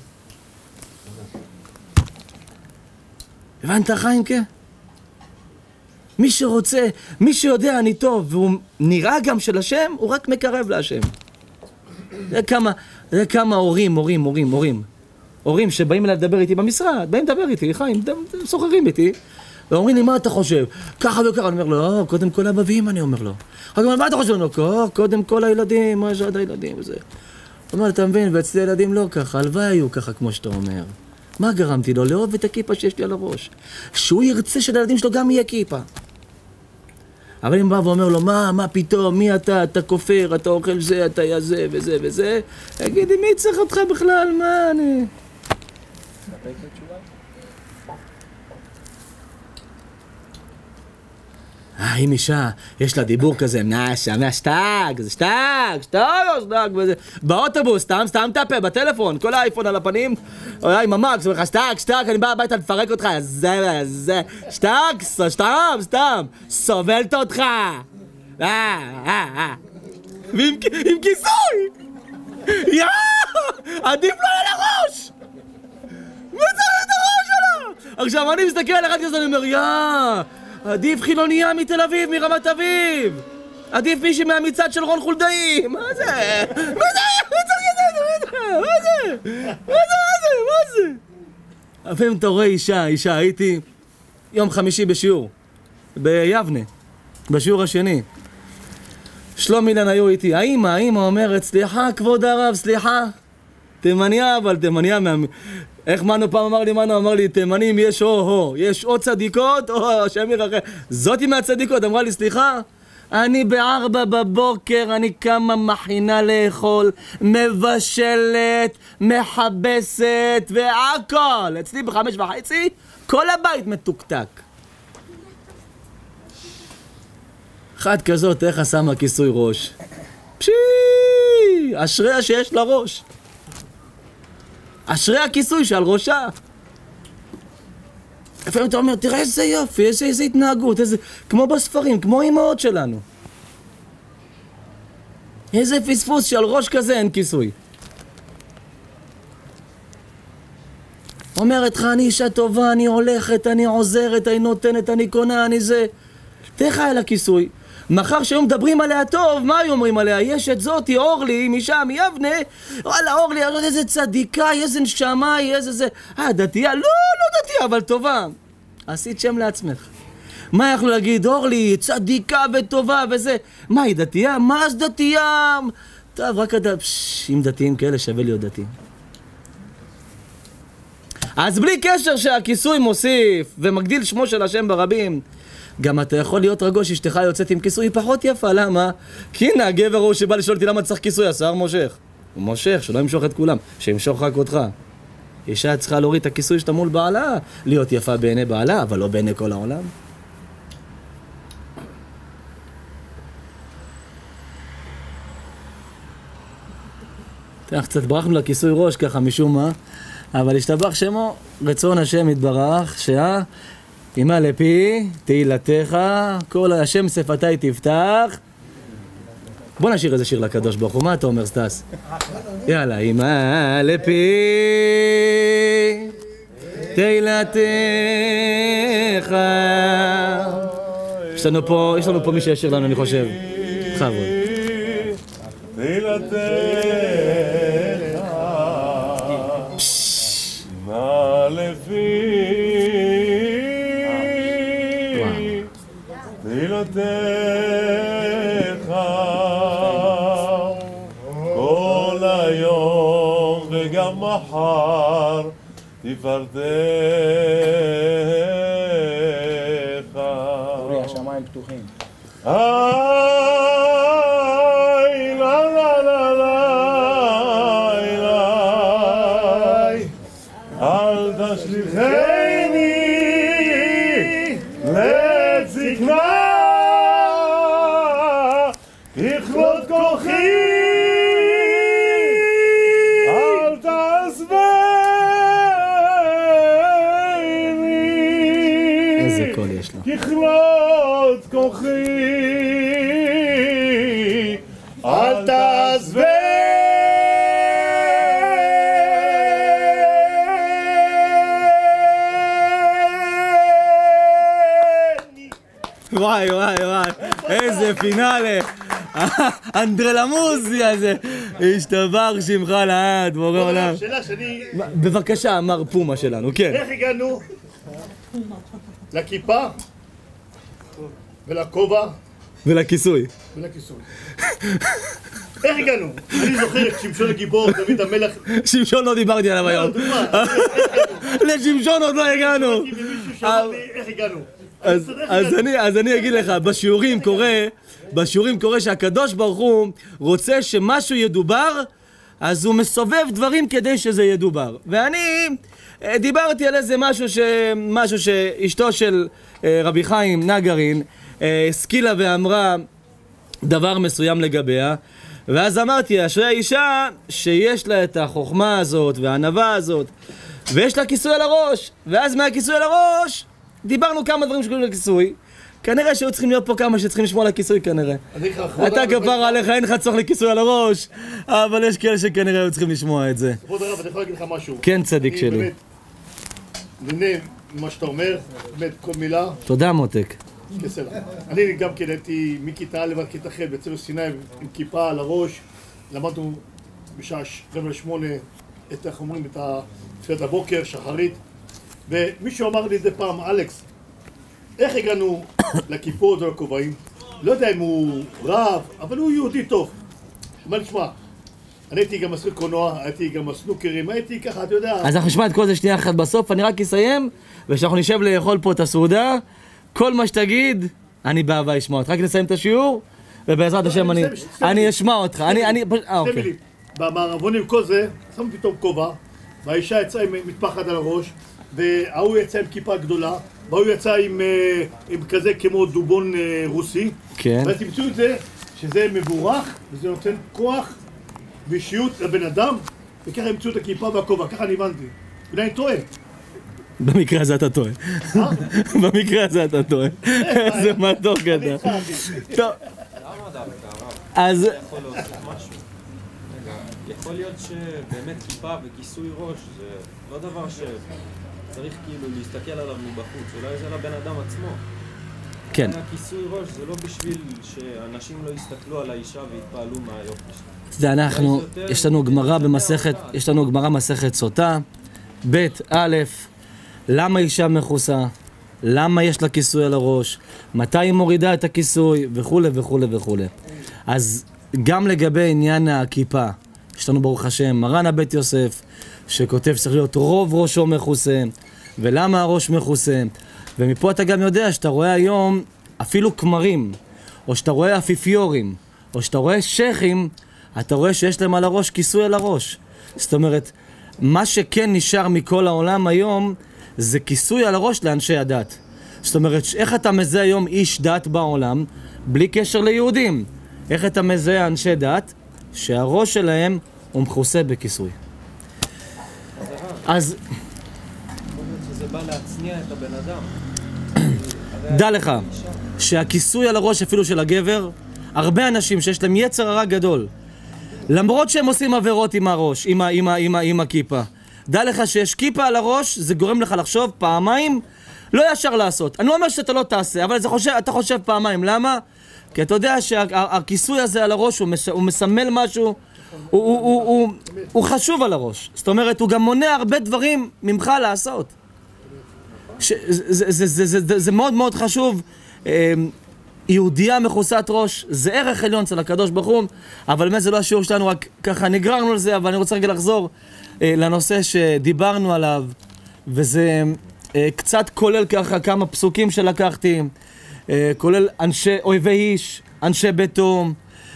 הבנת חיים כן? מי שרוצה, מי שיודע אני טוב, והוא נראה גם של השם, הוא רק מקרב להשם. זה כמה, זה כמה הורים, הורים, הורים, הורים. הורים שבאים אליי לדבר איתי במשרד, באים לדבר איתי, חיים, סוחרים איתי, ואומרים לי, מה אתה חושב? ככה וככה, אני אומר לו, לא, קודם כל אבא ואמא, אני אומר לו. אני אומר, מה אתה חושב? לא, קודם כל הילדים, מה יש עד הילדים וזה. הוא אומר, אתה מבין, ואצלי הילדים לא ככה, הלוואי היו ככה כמו שאתה אומר. מה גרמתי לו? לאהוב את הכיפה שיש לי על הראש. שהוא ירצה שלילדים שלו גם יהיה כיפה. אבל אם בא ואומר לו, מה, מה פתאום, מי אתה, אתה כופר, אתה אוכל זה, אתה יזה וזה וזה, תגיד, מי צריך אותך בכלל, מה אני... אה, אם אישה, יש לה דיבור כזה, נשה, מהשטג, זה שטג, שטג או שטג, וזה... באוטובוס, סתם, סתם טאפה, בטלפון, כל האייפון על הפנים, אוי, עם המאק, זה אומר לך, שטג, שטג, אני בא הביתה לפרק אותך, זה, זה, שטג, סתם, סתם, סובלת אותך, אה, אה, אה, ועם כיסוי, יא, עדיף לו על הראש, מי צריך את הראש שלו? עכשיו, אני מסתכל על אחד כזה, אני אומר, יא, עדיף חילוניה מתל אביב, מרמת אביב. עדיף מישהי מהמצעד של רון חולדאי. מה זה? מה זה? מה זה? מה זה? מה זה? מה זה? לפעמים אתה רואה אישה, אישה, הייתי יום חמישי בשיעור ביבנה, בשיעור השני. שלום אילן היו איתי. האמא, האמא אומרת, סליחה כבוד הרב, סליחה. תימניה, אבל תימניה מה... איך מנו פעם אמר לי, מנו אמר לי, תימנים יש או-הו, יש או צדיקות או השם ירחם. זאתי מהצדיקות, אמרה לי, סליחה, אני בארבע בבוקר, אני קמה מכינה לאכול, מבשלת, מחבסת והכל. אצלי בחמש וחצי, כל הבית מתוקתק. אחת כזאת, איך שמה כיסוי ראש? פשי, אשריה שיש לה ראש. אשרי הכיסוי שעל ראשה. לפעמים אתה אומר, תראה איזה יופי, איזה, איזה התנהגות, איזה... כמו בספרים, כמו אמהות שלנו. איזה פספוס שעל ראש כזה אין כיסוי. אומרת לך, אני אישה טובה, אני הולכת, אני עוזרת, אני נותנת, אני קונה, אני זה... תראה לך על הכיסוי. מחר שהיו מדברים עליה טוב, מה היו אומרים עליה? יש את זאתי, אורלי, משם, מיבנה, וואלה, אורלי, איזה צדיקה, איזה נשמה, איזה זה... אה, דתייה? לא, לא דתייה, אבל טובה. עשית שם לעצמך. מה יכלו להגיד? אורלי, צדיקה וטובה וזה... מה, היא דתייה? מה זה דתייה? טוב, רק הד... פשש, אם דתיים כאלה שווה להיות דתיים. אז בלי קשר שהכיסוי מוסיף ומגדיל שמו של השם ברבים, גם אתה יכול להיות רגוע שאשתך יוצאת עם כיסוי פחות יפה, למה? כי הנה הגבר הוא שבא לשאול אותי למה צריך כיסוי, השר מושך. הוא מושך, שלא ימשוך את כולם, שימשוך רק אותך. אישה צריכה להוריד את הכיסוי שאתה מול בעלה, להיות יפה בעיני בעלה, אבל לא בעיני כל העולם. תראה, קצת ברחנו לכיסוי ראש ככה משום מה, אבל השתבח שמו, רצון השם יתברך, שה... אמא לפי, תהילתך, כל השם שפתי תפתח. בוא נשאיר איזה שיר לקדוש ברוך הוא, מה אתה אומר סטס? יאללה, אמא לפי, תהילתך. יש לנו פה, יש לנו פה מי שישיר לנו, אני חושב. בכבוד. תהילתך, אמא לפי. תהילתך כל היום וגם מחר תפארתך. אורי, השמיים פתוחים. איי, לה לה לה לה, איי, אל תשליכני לעת זקנה, ככלות כוחי, אל תעזבני. איזה קול יש לו. ככלות כוחי, אל תעזבני. וואי וואי וואי, איזה פינאלה. אנדרלמוזי הזה. השתבח שמך לעד, בורא עולם. שאלה שאני... בבקשה, מר פומה שלנו, כן. איך הגענו לכיפה ולכובע ולכיסוי. ולכיסוי? איך הגענו? אני זוכר את שמשון הגיבור, דוד המלך. שמשון לא דיברתי עליו היום. לשמשון עוד לא הגענו. איך הגענו? אז, אז, אני, אז אני אגיד לך, בשיעורים קורה, בשיעורים קורה שהקדוש ברוך הוא רוצה שמשהו ידובר, אז הוא מסובב דברים כדי שזה ידובר. ואני דיברתי על איזה משהו, ש, משהו שאשתו של רבי חיים נגרין השכילה ואמרה דבר מסוים לגביה, ואז אמרתי, אשרי האישה שיש לה את החוכמה הזאת והענווה הזאת, ויש לה כיסוי על הראש, ואז מהכיסוי על הראש דיברנו כמה דברים שקוראים לכיסוי. כנראה שהיו צריכים להיות פה כמה שצריכים לשמוע על הכיסוי כנראה. אתה כפרה עליך, אין לך צורך לכיסוי על הראש, אבל יש כאלה שכנראה היו צריכים לשמוע את זה. כבוד הרב, אני יכול להגיד לך משהו. כן, צדיק שלי. אני באמת נהנה ממה שאתה אומר, באמת כל מילה. תודה מותק. בסדר. אני גם כן הייתי מכיתה א' עד כיתה ח' בצבע סיני עם כיפה על הראש. למדנו בשעה רבע לשמונה את, איך אומרים, את תפילת הבוקר, שחרית. ומישהו אמר לי את זה פעם, אלכס, איך הגענו לכיפות ולכובעים? לא יודע אם הוא רב, אבל הוא יהודי טוב. מה נשמע? אני הייתי גם משחק קולנוע, הייתי גם הסנוקרים, הייתי ככה, אתה יודע... אז אנחנו נשמע את כל זה שנייה אחת בסוף, אני רק אסיים, ושאנחנו נשב לאכול פה את הסעודה, כל מה שתגיד, אני באהבה אשמע אותך. רק נסיים את השיעור, ובעזרת השם אני אשמע אותך. אני, אני... אה, אוקיי. במערבונים כל זה, שמו פתאום כובע, והאישה יצאה עם מטפחת על הראש, והוא יצא עם כיפה גדולה, והוא יצא עם, עם כזה כמו דובון רוסי. כן. ואז תמצאו את זה, שזה מבורך, וזה נותן כוח ואישיות לבן אדם, וככה ימצאו את הכיפה והכובע, ככה אני הבנתי. ואני טועה. במקרה הזה אתה טועה. במקרה הזה אתה טועה. איזה מתוק אתה. טוב. אז... יכול להיות שבאמת כיפה וכיסוי ראש זה לא דבר שצריך כאילו להסתכל עליו מבחוץ, אולי זה לבן אדם עצמו. כן. הכיסוי ראש זה לא בשביל שאנשים לא יסתכלו על האישה ויתפעלו מהיופי שלה. זה אנחנו, יש לנו גמרא במסכת, יש לנו גמרא מסכת סוטה, ב' א', למה אישה מכוסה, למה יש לה כיסוי על הראש, מתי היא מורידה את הכיסוי וכו' וכו' וכו'. אז גם לגבי עניין הכיפה, יש לנו ברוך השם מרן הבית יוסף שכותב שצריך להיות רוב ראשו מכוסה, ולמה הראש מכוסה, ומפה אתה גם יודע שאתה רואה היום אפילו כמרים, או שאתה רואה אפיפיורים, או שאתה רואה שייכים, אתה רואה שיש להם על הראש כיסוי על הראש. זאת אומרת, מה שכן נשאר מכל העולם היום זה כיסוי על הראש לאנשי הדת. זאת אומרת, איך אתה מזהה היום איש דת בעולם בלי קשר ליהודים? איך אתה מזהה אנשי דת שהראש שלהם הוא מכוסה בכיסוי? אז... זה בא להצניע את הבן אדם. דע לך שהכיסוי על הראש אפילו של הגבר, הרבה אנשים שיש להם יצר הרע גדול, למרות שהם עושים עבירות עם הראש, עם, עם, עם, עם הכיפה, דע לך שיש כיפה על הראש, זה גורם לך לחשוב פעמיים, לא ישר לעשות. אני לא אומר שאתה לא תעשה, אבל זה חושב, אתה חושב פעמיים. למה? כי אתה יודע שהכיסוי הזה על הראש הוא, מס, הוא מסמל משהו, הוא, הוא, הוא, הוא, הוא חשוב על הראש. זאת אומרת, הוא גם מונע הרבה דברים ממך לעשות. ש, זה, זה, זה, זה, זה, זה מאוד מאוד חשוב. יהודייה מכוסת ראש, זה ערך עליון אצל הקדוש ברוך הוא, אבל באמת זה לא השיעור שלנו, רק ככה נגררנו על זה, אבל אני רוצה רגע לחזור אה, לנושא שדיברנו עליו, וזה אה, קצת כולל ככה כמה פסוקים שלקחתי, אה, כולל אנשי, אויבי איש, אנשי ביתו,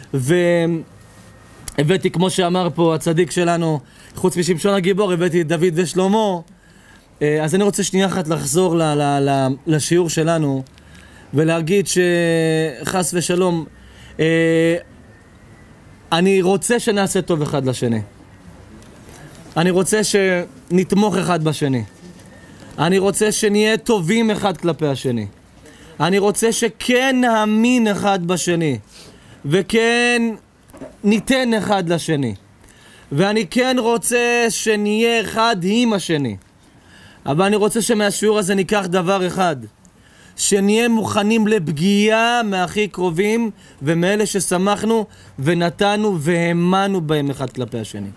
והבאתי, כמו שאמר פה הצדיק שלנו, חוץ משמשון הגיבור, הבאתי את דוד ושלמה. אה, אז אני רוצה שנייה אחת לחזור ל, ל, ל, לשיעור שלנו, ולהגיד שחס ושלום, אה, אני רוצה שנעשה טוב אחד לשני. אני רוצה שנתמוך אחד בשני. אני רוצה שנהיה טובים אחד כלפי השני. אני רוצה שכן נאמין אחד בשני. וכן ניתן אחד לשני. ואני כן רוצה שנהיה אחד עם השני. אבל אני רוצה שמהשיעור הזה ניקח דבר אחד. שנהיה מוכנים לפגיעה מהכי קרובים ומאלה ששמחנו ונתנו והאמנו בהם אחד כלפי השני.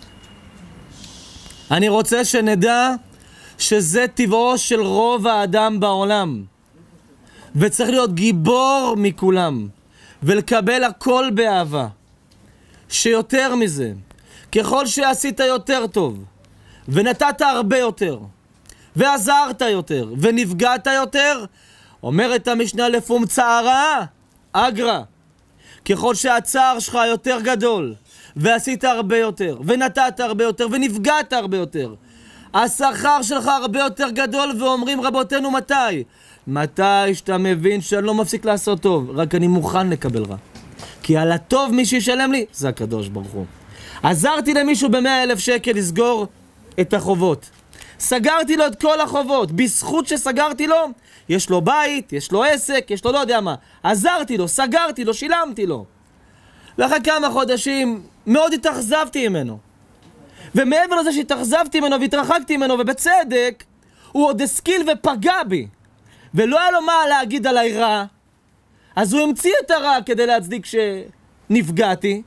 אני רוצה שנדע שזה טבעו של רוב האדם בעולם, וצריך להיות גיבור מכולם ולקבל הכל באהבה. שיותר מזה, ככל שעשית יותר טוב ונתת הרבה יותר ועזרת יותר ונפגעת יותר, אומרת המשנה לפום צערה אגרה, ככל שהצער שלך יותר גדול ועשית הרבה יותר ונתת הרבה יותר ונפגעת הרבה יותר, השכר שלך הרבה יותר גדול. ואומרים רבותינו מתי? מתי שאתה מבין שאני לא מפסיק לעשות טוב, רק אני מוכן לקבל רע, כי על הטוב מי שישלם לי זה הקדוש ברוך הוא. עזרתי למישהו במאה אלף שקל לסגור את החובות, סגרתי לו את כל החובות, בזכות שסגרתי לו, יש לו בית, יש לו עסק, יש לו לא יודע מה, עזרתי לו, סגרתי לו, שילמתי לו. לאחר כמה חודשים מאוד התאכזבתי ממנו, ומעבר לזה שהתאכזבתי ממנו והתרחקתי ממנו, ובצדק, הוא עוד השכיל ופגע בי, ולא היה לו מה להגיד עליי רע, אז הוא המציא את הרע כדי להצדיק שנפגעתי,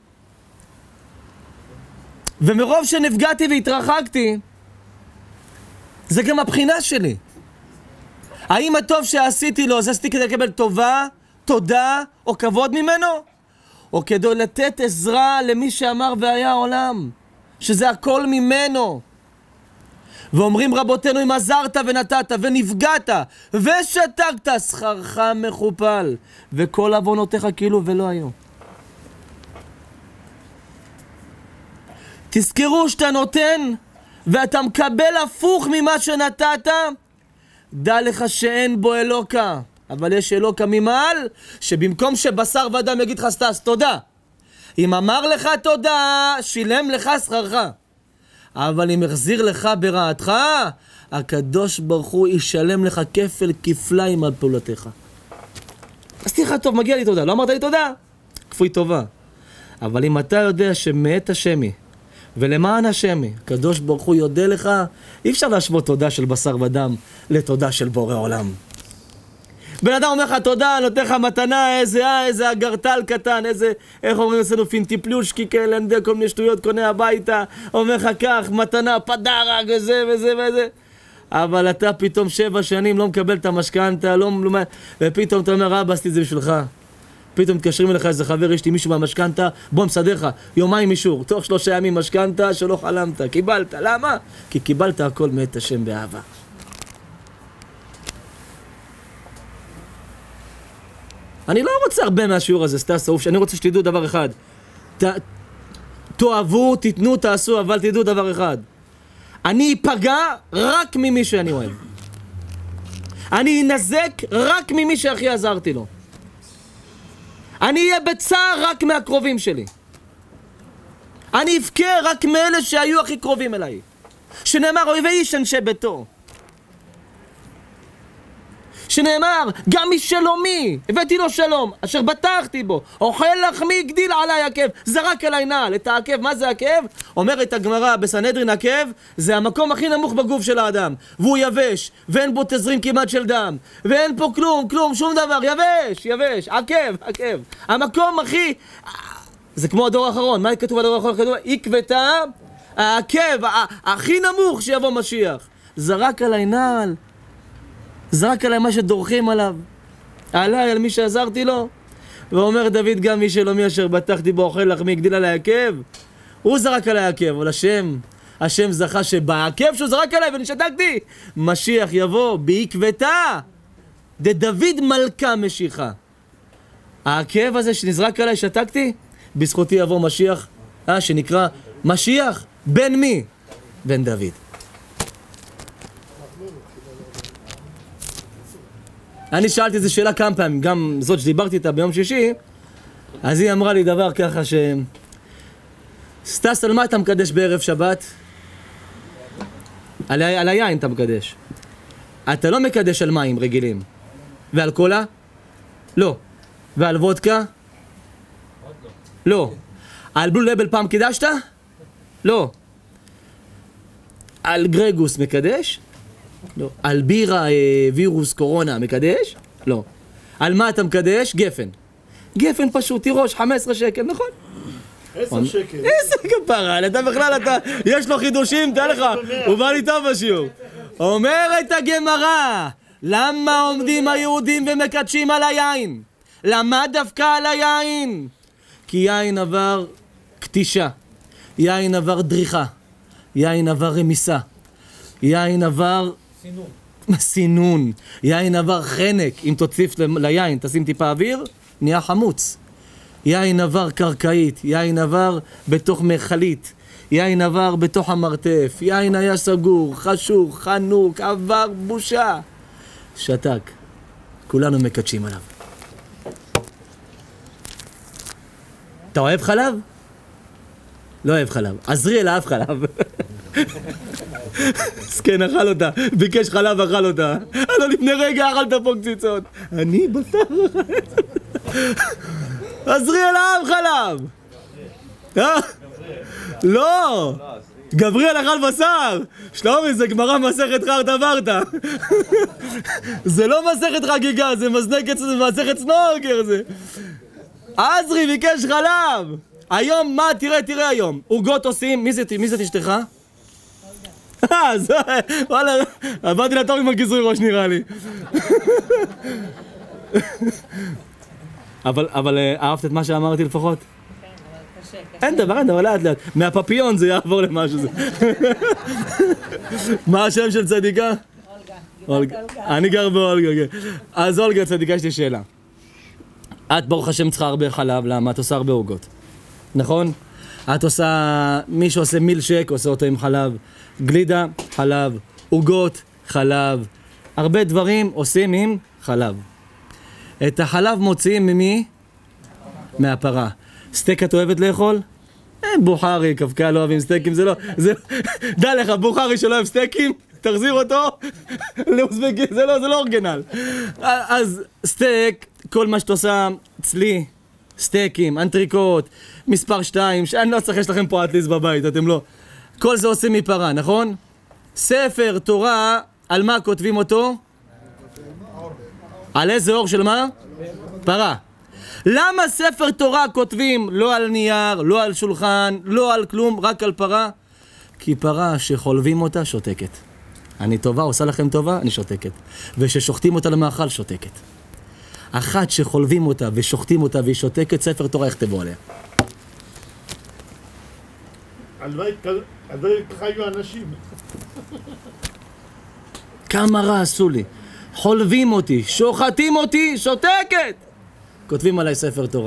ומרוב שנפגעתי והתרחקתי, זה גם הבחינה שלי. האם הטוב שעשיתי לו, זה עשיתי כדי לקבל טובה, תודה או כבוד ממנו? או כדי לתת עזרה למי שאמר והיה העולם, שזה הכל ממנו? ואומרים רבותינו, אם עזרת ונתת ונפגעת ושתקת, שכרך מכופל, וכל עוונותיך כאילו ולא היו. תזכרו שאתה נותן ואתה מקבל הפוך ממה שנתת, דע לך שאין בו אלוקה, אבל יש אלוקה ממעל, שבמקום שבשר ודם יגיד לך סטס תודה, אם אמר לך תודה, שילם לך שכרך, אבל אם החזיר לך ברעתך, הקדוש ברוך הוא ישלם לך כפל כפליים על פעולתך. אז תהיה לך טוב, מגיע לי תודה, לא אמרת לי תודה? כפוי טובה. אבל אם אתה יודע שמאת השמי ולמען השמי, הקדוש ברוך הוא יודע לך, אי אפשר להשוות תודה של בשר ודם לתודה של בורא עולם. בן אדם אומר לך תודה, נותן לך מתנה, איזה אה, איזה אגרטל קטן, איזה, איך אומרים אצלנו, פינטיפלושקי כאלה, אני יודע, כל מיני שטויות, קונה הביתה, אומר לך כך, מתנה, פדרג, וזה וזה וזה. אבל אתה פתאום שבע שנים לא מקבל את המשכנתה, לא, לא, ופתאום אתה אומר, אבא, עשיתי את זה בשבילך. פתאום מתקשרים אליך איזה חבר, יש לי מישהו מהמשכנתה, בוא מסדר לך, יומיים אישור, תוך שלושה ימים משכנתה שלא חלמת, קיבלת, למה? כי קיבלת הכל מאת השם באהבה. אני לא רוצה הרבה מהשיעור הזה, סטס אהוב, אני רוצה שתדעו דבר אחד. ת, תאהבו, תתנו, תעשו, אבל תדעו דבר אחד. אני אפגע רק ממי שאני אוהב. אני אנזק רק ממי שהכי עזרתי לו. אני אהיה בצער רק מהקרובים שלי. אני אבכה רק מאלה שהיו הכי קרובים אליי. שנאמר, אויבי איש אנשי ביתו. שנאמר, גם משלומי, הבאתי לו שלום, אשר בטחתי בו, אוכל לחמי, גדיל עליי עקב, זרק עליי נעל. את העקב, מה זה עקב? אומרת הגמרא בסנהדרין, עקב זה המקום הכי נמוך בגוף של האדם, והוא יבש, ואין בו תזרים כמעט של דם, ואין פה כלום, כלום, שום דבר, יבש, יבש, עקב, עקב. המקום הכי... זה כמו הדור האחרון, מה כתוב בדור האחרון? כתוב, עקבתה, העקב, הכי נמוך שיבוא משיח. זרק עליי נעל. זרק עליי מה שדורכים עליו, עליי, על מי שעזרתי לו. ואומר דוד, גם מי שלומי אשר בטחתי בו אוכל לחמי, גדיל עליי עקב. הוא זרק עליי עקב, אבל השם השם זכה שבעקב שהוא זרק עליי ואני שתקתי. משיח יבוא בעקבתה. דוד מלכה משיחה. העקב הזה שנזרק עליי שתקתי, בזכותי יבוא משיח, אה, שנקרא משיח, בן מי? בן דוד. אני שאלתי איזו שאלה כמה פעמים, גם זאת שדיברתי איתה ביום שישי, אז היא אמרה לי דבר ככה ש... סטס, על מה אתה מקדש בערב שבת? על, על היין אתה מקדש. אתה לא מקדש על מים רגילים. ועל קולה? לא. ועל וודקה? לא. על בלו לבל פעם קידשת? לא. על גרגוס מקדש? לא. על בירה, אה, וירוס, קורונה מקדש? לא. על מה אתה מקדש? גפן. גפן פשוט, תירוש, חמש עשרה שקל, נכון? עשר שקל. עשר כפרה, אתה בכלל, אתה, יש לו חידושים, תן לך, הוא בא לי טוב בשיעור. אומרת הגמרא, למה עומדים היהודים ומקדשים על היין? למה דווקא על היין? כי יין עבר קטישה, יין עבר דריכה, יין עבר רמיסה, יין עבר סינון, סינון. יין עבר חנק. אם תוסיף ליין, תשים טיפה אוויר, נהיה חמוץ. יין עבר קרקעית, יין עבר בתוך מחלית, יין עבר בתוך המרתף, יין היה סגור, חשוך, חנוק, עבר בושה. שתק. כולנו מקדשים עליו. אתה אוהב חלב? לא אוהב חלב. עזריאל אהב חלב. סכן, אכל אותה. ביקש חלב, אכל אותה. לא לפני רגע אכלת פה קציצות. אני בשר. עזריאל אהב חלב. לא. גבריאל אכל בשר. שלומי, זה גמרא מסכת חרטה ברטה. זה לא מסכת חגיגה, זה מסכת סנוקר. עזרי ביקש חלב. היום, מה? תראה, תראה היום. עוגות עושים, מי זה, מי זה תשתך? אה, זה, וואלה, עברתי לטוב עם הכיסוי ראש נראה לי. אבל, אבל אהבת את מה שאמרתי לפחות? כן, אבל קשה, קשה. אין דבר, אין דבר, לאט לאט. מהפפיון זה יעבור למשהו זה. מה השם של צדיקה? אולגה. אני גר באולגה, כן. אז אולגה, צדיקה, יש לי שאלה. את ברוך השם צריכה הרבה חלב, למה? את עושה הרבה עוגות. נכון? את עושה, מי שעושה מילשק עושה אותו עם חלב, גלידה, חלב, עוגות, חלב, הרבה דברים עושים עם חלב. את החלב מוציאים ממי? מהפרה. סטייק את אוהבת לאכול? אה, בוחרי, קפקא לא אוהבים סטייקים, זה לא, זה, דע לך, בוחרי שלא אוהב סטייקים, תחזיר אותו, זה לא, זה לא אורגנל. אז סטייק, כל מה שאת עושה, צלי, סטייקים, אנטריקות, מספר שתיים, שאני לא צריך, יש לכם פה אטליס בבית, אתם לא. כל זה עושים מפרה, נכון? ספר תורה, על מה כותבים אותו? על איזה אור של מה? פרה. למה ספר תורה כותבים לא על נייר, לא על שולחן, לא על כלום, רק על פרה? כי פרה שחולבים אותה שותקת. אני טובה, עושה לכם טובה, אני שותקת. וששוחטים אותה למאכל, שותקת. אחת שחולבים אותה ושוחטים אותה והיא שותקת, ספר תורה יכתבו עליה. הלוואי ככה היו אנשים. כמה רע עשו לי. חולבים אותי, שוחטים אותי, שותקת! כותבים עליי ספר תורה.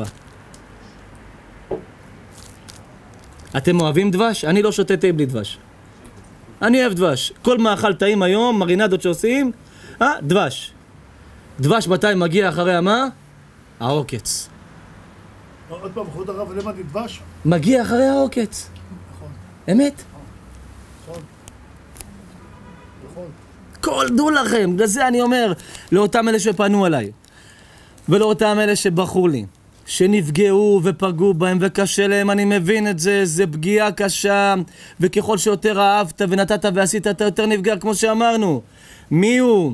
אתם אוהבים דבש? אני לא שותה תה בלי דבש. אני אוהב דבש. כל מאכל טעים היום, מרינדות שעושים, אה, דבש. דבש מתי מגיע אחרי המה? העוקץ. עוד פעם, חוד הרב, למה דבש? מגיע אחרי העוקץ. נכון. אמת? נכון. נכון. כל דו לכם, בגלל זה אני אומר לאותם אלה שפנו עליי ולאותם אלה שבחרו לי, שנפגעו ופגעו בהם וקשה להם, אני מבין את זה, זה פגיעה קשה, וככל שיותר אהבת ונתת ועשית אתה יותר נפגע, כמו שאמרנו. מי הוא?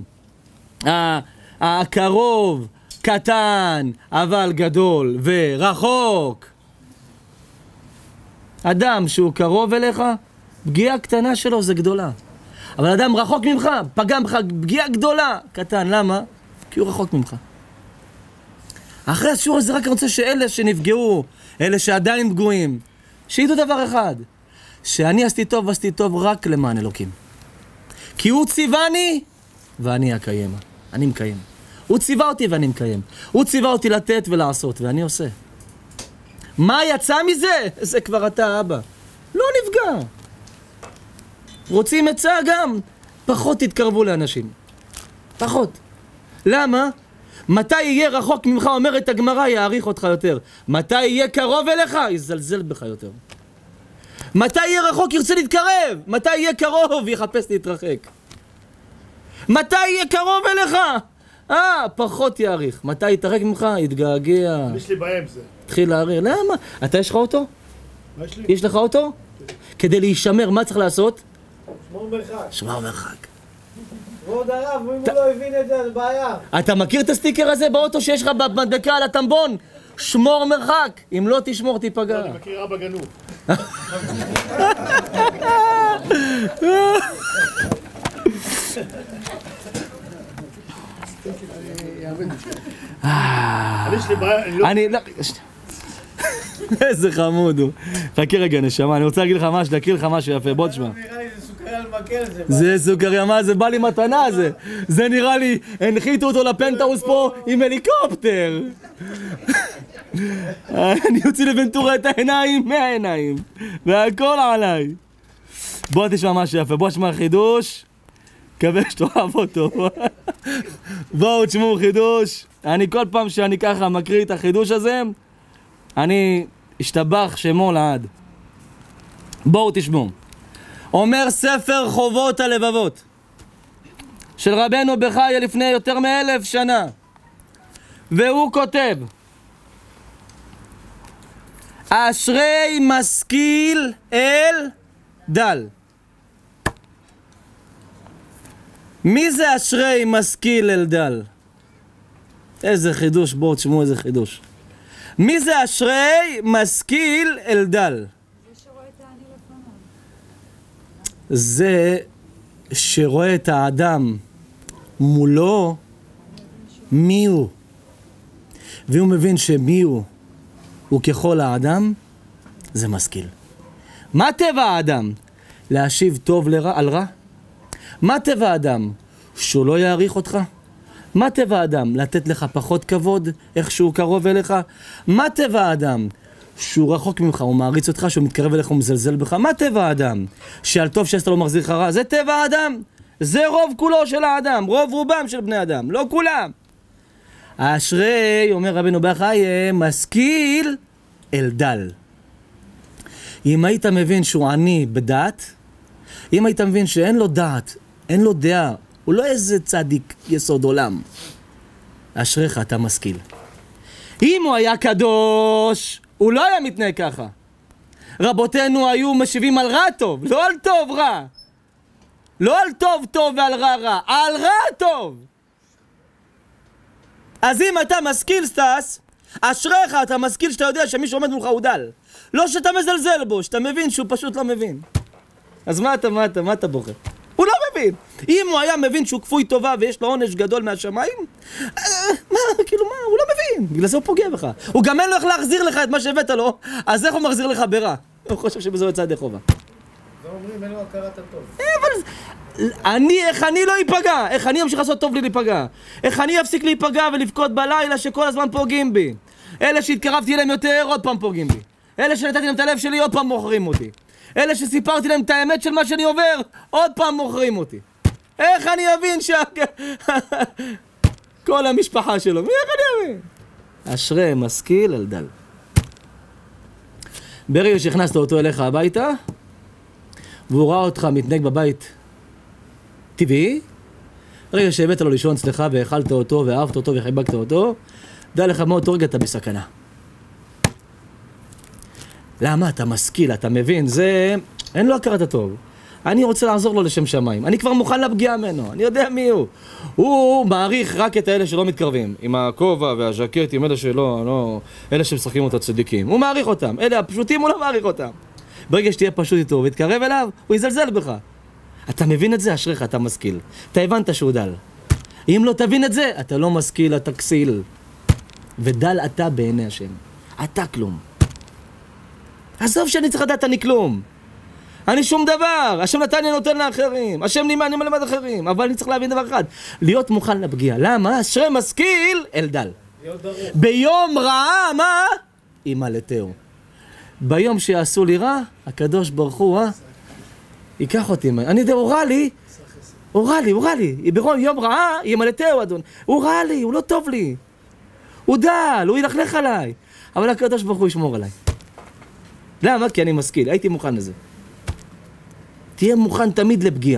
הקרוב, קטן, אבל גדול ורחוק. אדם שהוא קרוב אליך, פגיעה קטנה שלו זה גדולה. אבל אדם רחוק ממך, פגע ממך, פגיעה גדולה, קטן, למה? כי הוא רחוק ממך. אחרי השיעור הזה רק רוצה שאלה שנפגעו, אלה שעדיין פגועים, שידעו דבר אחד. שאני עשיתי טוב ועשיתי טוב רק למען אלוקים. כי הוא ציווני ואני אקיים. אני מקיים. הוא ציווה אותי ואני מקיים. הוא ציווה אותי לתת ולעשות ואני עושה. מה יצא מזה? זה כבר אתה אבא. לא נפגע. רוצים עצה גם? פחות תתקרבו לאנשים. פחות. למה? מתי יהיה רחוק ממך, אומרת הגמרא, יעריך אותך יותר. מתי יהיה קרוב אליך, יזלזל בך יותר. מתי יהיה רחוק, ירצה להתקרב. מתי יהיה קרוב, יחפש להתרחק. מתי יהיה קרוב אליך? אה, פחות יעריך. מתי יתרחק ממך, יתגעגע. יש לי בעיה עם זה. תתחיל להעריך. למה? אתה יש לך אוטו? מה יש לי? יש לך אוטו? כדי להישמר, מה צריך לעשות? שמור מרחק. שמור מרחק. ועוד הרב, אם הוא לא הבין את זה, אז בעיה. אתה מכיר את הסטיקר הזה באוטו שיש לך במדבקה על הטמבון? שמור מרחק. אם לא תשמור, תיפגע. אני מכיר אבא גנוב. יש לי בעיה, אני לא... איזה חמוד הוא. חכה רגע נשמה, אני רוצה להגיד לך משהו, להכיר לך משהו יפה, בוא תשמע. נראה לי זה סוכריה על מקל זה. זה סוכריה, מה זה בא לי מתנה זה. זה נראה לי, הנחיתו אותו לפנטהאוס פה עם הליקופטר. אני יוציא לוונטורה את העיניים מהעיניים. והכל עליי. בוא תשמע משהו יפה, בוא תשמע חידוש. מקווה שתאהב אותו. בואו תשמעו חידוש. אני כל פעם שאני ככה מקריא את החידוש הזה, אני אשתבח שמו לעד. בואו תשמעו. אומר ספר חובות הלבבות של רבנו בחייה לפני יותר מאלף שנה, והוא כותב: אשרי משכיל אל דל. מי זה אשרי משכיל אל דל? איזה חידוש, בואו תשמעו איזה חידוש. מי זה אשרי משכיל אל דל? זה שרואה את האדם מולו מי הוא, והוא מבין שמי הוא הוא ככל האדם, זה משכיל. מה טבע האדם? להשיב טוב לרע, על רע? מה טבע האדם? שהוא לא יעריך אותך? מה טבע האדם? לתת לך פחות כבוד, איך שהוא קרוב אליך? מה טבע האדם? שהוא רחוק ממך, הוא מעריץ אותך, שהוא מתקרב אליך, הוא מזלזל בך? מה טבע האדם? שעל טוב שעשת לא מחזיר לך רע? זה טבע האדם. זה רוב כולו של האדם, רוב רובם של בני אדם, לא כולם. האשרי, אומר רבנו בחייה, משכיל אל דל. אם היית מבין שהוא עני בדעת, אם היית מבין שאין לו דעת, אין לו דעה, הוא לא איזה צדיק יסוד עולם, אשריך, אתה משכיל. אם הוא היה קדוש, הוא לא היה מתנהג ככה. רבותינו היו משיבים על רע טוב, לא על טוב רע. לא על טוב טוב ועל רע רע, על רע טוב. אז אם אתה משכיל סטס, אשריך, אתה משכיל שאתה יודע שמי שעומד מולך הוא דל. לא שאתה מזלזל בו, שאתה מבין שהוא פשוט לא מבין. אז מה אתה, מה אתה, מה אתה בוחר? הוא לא מבין. אם הוא היה מבין שהוא כפוי טובה ויש לו עונש גדול מהשמיים, מה, כאילו מה, הוא לא מבין. בגלל זה הוא פוגע בך. הוא גם אין לו איך להחזיר לך את מה שהבאת לו, אז איך הוא מחזיר לך ברע? הוא חושב שבזה הוא יצא ידי חובה. זה אומרים, אין לו הכרת הטוב. אבל אני, איך אני לא ייפגע? איך אני אמשיך לעשות טוב בלי להיפגע? איך אני אפסיק להיפגע ולבכות בלילה שכל הזמן פוגעים בי? אלה שהתקרבתי אליהם יותר, עוד פעם פוגעים בי. אלה שנתתי להם את הלב שלי, עוד פעם מוכרים אותי. אלה שסיפרתי להם את האמת של מה שאני עובר, עוד פעם מוכרים אותי. איך אני אבין ש... כל המשפחה שלו, איך אני אבין? אשרי משכיל אל דל. ברגע שהכנסת אותו אליך הביתה, והוא ראה אותך מתנהג בבית טבעי, ברגע שהבאת לו לישון אצלך והאכלת אותו ואהבת אותו וחיבקת אותו, דע לך מאותו רגע אתה בסכנה. למה? אתה משכיל, אתה מבין, זה... אין לו הכרת הטוב. אני רוצה לעזור לו לשם שמיים. אני כבר מוכן לפגיעה ממנו, אני יודע מי הוא. הוא מעריך רק את האלה שלא מתקרבים. עם הכובע והז'קט, עם אלה שלא, לא... אלה שמשחקים אותה צדיקים. הוא מעריך אותם. אלה הפשוטים, הוא לא מעריך אותם. ברגע שתהיה פשוט איתו ותקרב אליו, הוא יזלזל בך. אתה מבין את זה? אשריך, אתה משכיל. אתה הבנת שהוא דל. אם לא תבין את זה, אתה לא משכיל, אתה כסיל. ודל אתה בעיני השם. אתה כלום. עזוב שאני צריך לדעת אני כלום. אני שום דבר. השם נתן לי נותן לאחרים. השם נימה אני מלמד אחרים. אבל אני צריך להבין דבר אחד. להיות מוכן לפגיעה. למה? אשרי משכיל אל דל. ביום רעה, מה? ימלטהו. ביום שיעשו לי רע, הקדוש ברוך הוא, אה? ייקח אותי. אני יודע, הוא רע לי. הוא רע לי, הוא רע לי. ביום רעה, ימלטהו, אדון. הוא רע לי, הוא לא טוב לי. הוא דל, הוא ילכלך עליי. אבל הקדוש ברוך הוא ישמור עליי. למה? כי אני משכיל. הייתי מוכן לזה. תהיה מוכן תמיד לפגיעה.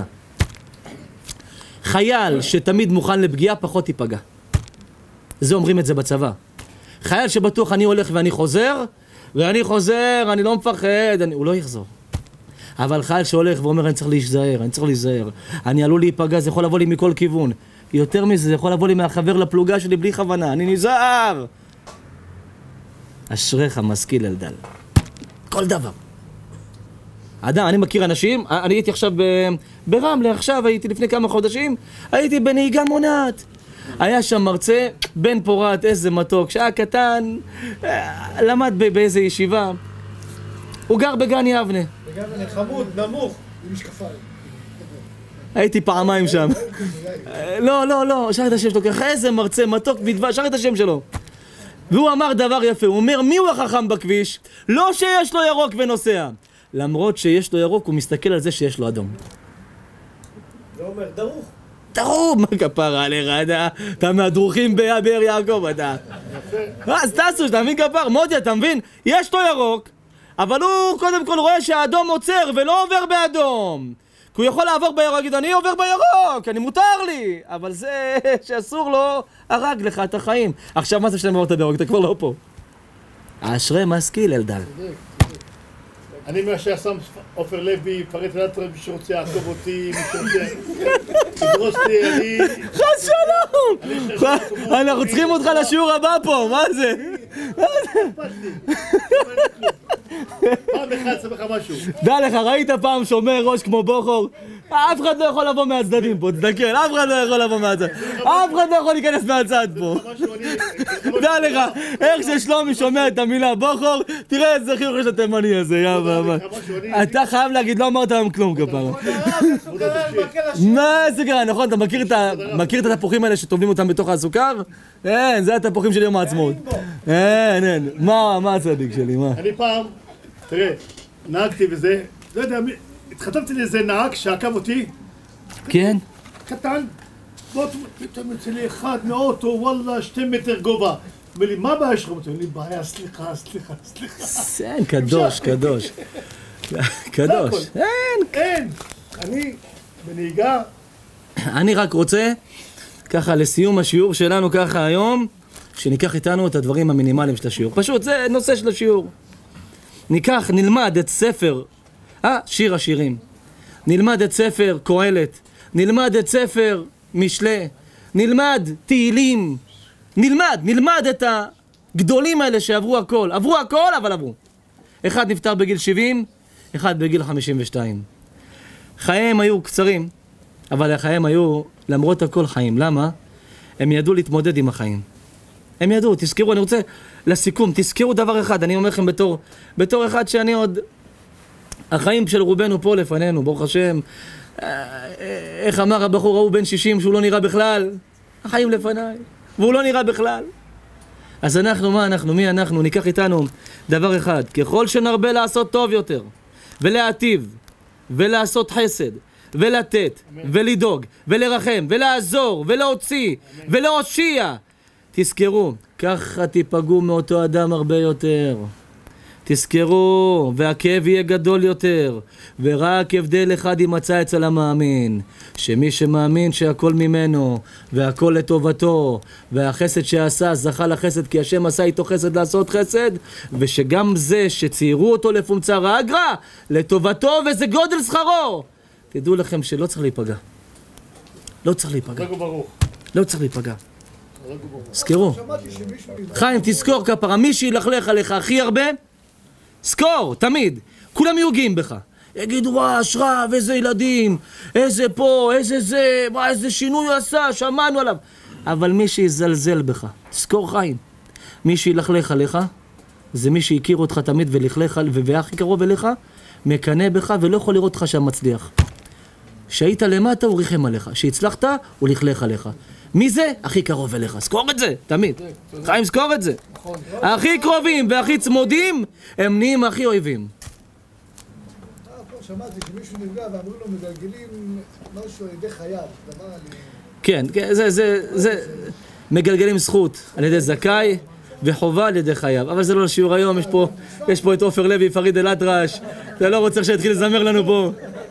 חייל שתמיד מוכן לפגיעה, פחות ייפגע. זה אומרים את זה בצבא. חייל שבטוח אני הולך ואני חוזר, ואני חוזר, אני לא מפחד, אני... הוא לא יחזור. אבל חייל שהולך ואומר, אני צריך להיזהר, אני צריך להיזהר, אני עלול להיפגע, זה יכול לבוא לי מכל כיוון. יותר מזה, זה יכול לבוא לי מהחבר לפלוגה שלי בלי כוונה, אני נזהר. אשריך משכיל אל דל. כל דבר. אדם, אני מכיר אנשים, אני הייתי עכשיו ברמלה, עכשיו הייתי לפני כמה חודשים, הייתי בנהיגה מונעת. היה שם מרצה, בן פורת, איזה מתוק, שהיה קטן, למד באיזה ישיבה. הוא גר בגן יבנה. בגן יבנה, חמוד, נמוך. עם משקפיים. הייתי פעמיים שם. לא, לא, לא, שר את השם שלו, ככה איזה מרצה, מתוק בדבר, שר את השם שלו. והוא אמר דבר יפה, הוא אומר, מי הוא החכם בכביש? לא שיש לו ירוק ונוסע. למרות שיש לו ירוק, הוא מסתכל על זה שיש לו אדום. זה אומר, דרוך. דרוך, מה כפרה עליך, אתה? אתה מהדרוכים באר יעקב, אתה. אז תעשו, אתה מבין כפר? מודי, אתה מבין? יש לו ירוק, אבל הוא קודם כל רואה שהאדום עוצר ולא עובר באדום. כי הוא יכול לעבור בירוק, להגיד, אני עובר בירוק, אני מותר לי. אבל זה שאסור לו, הרג לך את החיים. עכשיו מה זה שאתה עברת בירוק? אתה כבר לא פה. אשרי משכיל אל דל. אני מה שעשם עופר לוי, פרט אלטרם, מי שרוצה לעקוב אותי, מי שרוצה לדרוס לי, אני... חס שלום! אנחנו צריכים אותך לשיעור הבא פה, מה זה? פעם אחד סמך משהו. דע לך, ראית פעם שומר ראש כמו בוחור? אף אחד לא יכול לבוא מהצדדים פה, תסתכל, אף אחד לא יכול לבוא מהצד. אף אחד לא יכול להיכנס מהצד פה. דע לך, איך ששלומי שומע את המילה בוחור, תראה איזה חיוך יש לתימני הזה, יא במה. אתה חייב להגיד, לא אמרת להם כלום כפרה. מה זה קרה, נכון? אתה מכיר את התפוחים האלה שטובלים אותם בתוך הסוכר? אין, זה התפוחים של יום העצמאות. אין, אין. מה הצדיק שלי, מה? אני פעם, תראה, נהגתי וזה, לא יודע, התחתבתי לאיזה נהג שעקב אותי. כן? קטן. פתאום יוצא לי אחד מאוטו, וואלה, שתי מטר גובה. אומר לי, מה הבעיה שלך? אומר לי, בעיה, סליחה, סליחה, סליחה. אין, קדוש, קדוש. קדוש. אין. אין. אני בנהיגה. אני רק רוצה, ככה לסיום השיעור שלנו ככה היום, שניקח איתנו את הדברים המינימליים של השיעור. פשוט, זה נושא של השיעור. ניקח, נלמד את ספר, אה, שיר השירים. נלמד את ספר קהלת. נלמד את ספר משלי. נלמד תהילים. נלמד, נלמד את הגדולים האלה שעברו הכל. עברו הכל, אבל עברו. אחד נפטר בגיל שבעים, אחד בגיל חמישים ושתיים. חייהם היו קצרים, אבל החיים היו למרות הכל חיים. למה? הם ידעו להתמודד עם החיים. הם ידעו, תזכרו, אני רוצה לסיכום, תזכרו דבר אחד, אני אומר לכם בתור, בתור אחד שאני עוד, החיים של רובנו פה לפנינו, ברוך השם, איך אמר הבחור ההוא בן שישים שהוא לא נראה בכלל? החיים לפניי, והוא לא נראה בכלל. אז אנחנו, מה אנחנו, מי אנחנו? ניקח איתנו דבר אחד, ככל שנרבה לעשות טוב יותר, ולהטיב, ולעשות חסד, ולתת, ולדאוג, ולרחם, ולעזור, ולהוציא, ולהושיע, תזכרו, ככה תיפגעו מאותו אדם הרבה יותר. תזכרו, והכאב יהיה גדול יותר, ורק הבדל אחד יימצא אצל המאמין, שמי שמאמין שהכל ממנו, והכל לטובתו, והחסד שעשה זכה לחסד, כי השם עשה איתו חסד לעשות חסד, ושגם זה שציירו אותו לפומצר האגרא, לטובתו וזה גודל שכרו. תדעו לכם שלא צריך להיפגע. לא צריך להיפגע. לא צריך להיפגע. זכרו. חיים, תזכור כפרה, מי שילכלך עליך הכי הרבה, זכור, תמיד, כולם יהיו גאים בך. יגידו, וואה, אשרה, ואיזה ילדים, איזה פה, איזה זה, וואה, איזה שינוי הוא עשה, שמענו עליו. אבל מי שיזלזל בך, תזכור חיים, מי שילכלך עליך, זה מי שהכיר אותך תמיד ולכלך, והכי קרוב אליך, מקנא בך ולא יכול לראות לך שם מצליח. שהיית למטה הוא ריחם עליך, שהצלחת הוא לכלך עליך. מי זה? הכי קרוב אליך. זכור את זה, תמיד. חיים, זכור את זה. הכי קרובים והכי צמודים הם נהיים הכי אויבים. שמעתי שמישהו נפגע ואמרו לו מגלגלים משהו על ידי חייו. כן, זה, זה, זה, מגלגלים זכות על ידי זכאי וחובה על ידי חייו. אבל זה לא לשיעור היום, יש פה, יש פה את עופר לוי, פריד אל-אטרש. אתה לא רוצה שיתחיל לזמר לנו פה.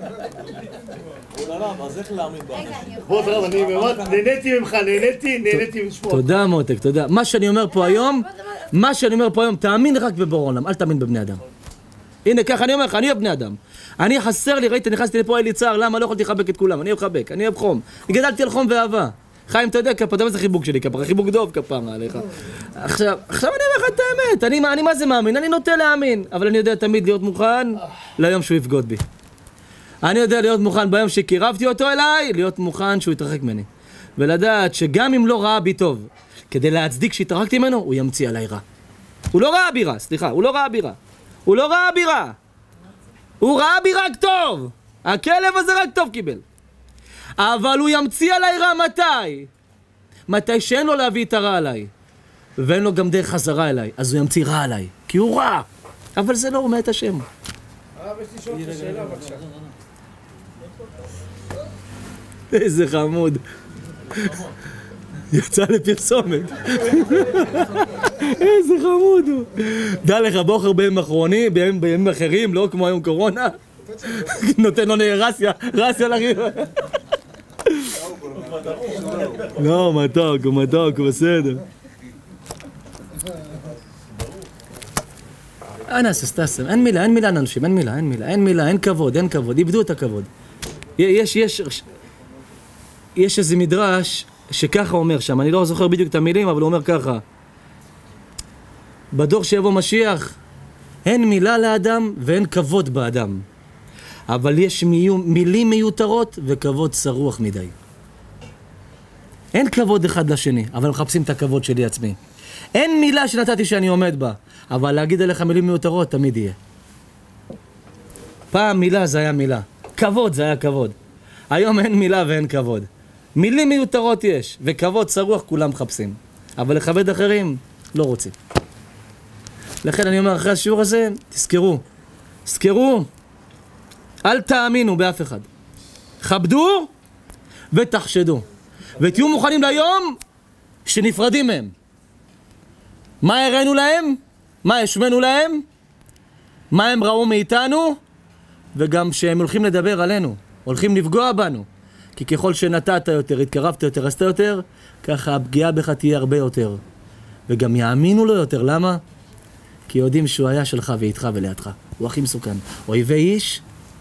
אז איך להאמין בו? בוא תראה, אני באמת נהניתי ממך, נהניתי, נהניתי לשמוע. תודה מותק, תודה. מה שאני אומר פה היום, מה שאני אומר פה היום, תאמין רק בבורא עולם, אל תאמין בבני אדם. הנה ככה אני אומר לך, אני אוהב בני אדם. אני חסר לי, ראיתי, נכנסתי לפה, היה לי צער, למה לא יכולתי לחבק את כולם? אני אוהב לחבק, אני אוהב חום. אני גדלתי על חום ואהבה. חיים, אתה יודע, כפרה, אתה יודע מה זה חיבוק שלי, כפרה, חיבוק דוב כפרה עליך. עכשיו, עכשיו אני אומר לך את האמת, אני, אני מה זה מאמין? אני נוטה להאמין, אבל אני יודע תמיד להיות מוכן ליום שהוא יבגוד בי. אני יודע להיות מוכן ביום שקירבתי אותו אליי, להיות מוכן שהוא יתרחק ממני. ולדעת שגם אם לא ראה בי טוב, כדי להצדיק שהתרחקתי ממנו, הוא ימציא עליי רע. הוא לא ראה בי רע, סליחה, הוא לא ראה בי רע. הוא לא ראה בי רע. הוא ראה בי רק טוב. הכלב הזה רק טוב קיבל. אבל הוא ימציא עליי רע מתי? מתי שאין לו להביא את הרע עליי. ואין לו גם דרך חזרה אליי. אז הוא ימציא רע עליי. כי הוא רע. אבל זה לא אומר את השם. הרב, יש לי שואל אותך שאלה בבקשה. איזה חמוד. יצא לפרסומת. איזה חמוד הוא. דע לך, בוחר בימים אחרונים, בימים אחרים, לא כמו היום קורונה. נותן לו רסיה, רסיה לריב. לא, מתוק, הוא מתוק, הוא בסדר. אנס, סטסם, אין מילה, אין מילה לאנשים, אין מילה, אין מילה, אין מילה, אין כבוד, אין כבוד, איבדו את הכבוד. יש, יש, יש איזה מדרש שככה אומר שם, אני לא זוכר בדיוק את המילים, אבל הוא אומר ככה: בדור שיבוא משיח, אין מילה לאדם ואין כבוד באדם. אבל יש מילים מיותרות וכבוד צרוח מדי. אין כבוד אחד לשני, אבל מחפשים את הכבוד שלי עצמי. אין מילה שנתתי שאני עומד בה, אבל להגיד עליך מילים מיותרות תמיד יהיה. פעם מילה זה היה מילה, כבוד זה היה כבוד. היום אין מילה ואין כבוד. מילים מיותרות יש, וכבוד צרוח כולם מחפשים. אבל לכבד אחרים לא רוצים. לכן אני אומר אחרי השיעור הזה, תזכרו, תזכרו, אל תאמינו באף אחד. כבדו ותחשדו. ותהיו מוכנים ליום שנפרדים מהם. מה הראינו להם? מה השמנו להם? מה הם ראו מאיתנו? וגם שהם הולכים לדבר עלינו, הולכים לפגוע בנו. כי ככל שנתת יותר, התקרבת יותר, עשת יותר, ככה הפגיעה בך תהיה הרבה יותר. וגם יאמינו לו יותר. למה? כי יודעים שהוא היה שלך ואיתך ולידך. הוא הכי מסוכן. אויבי איש,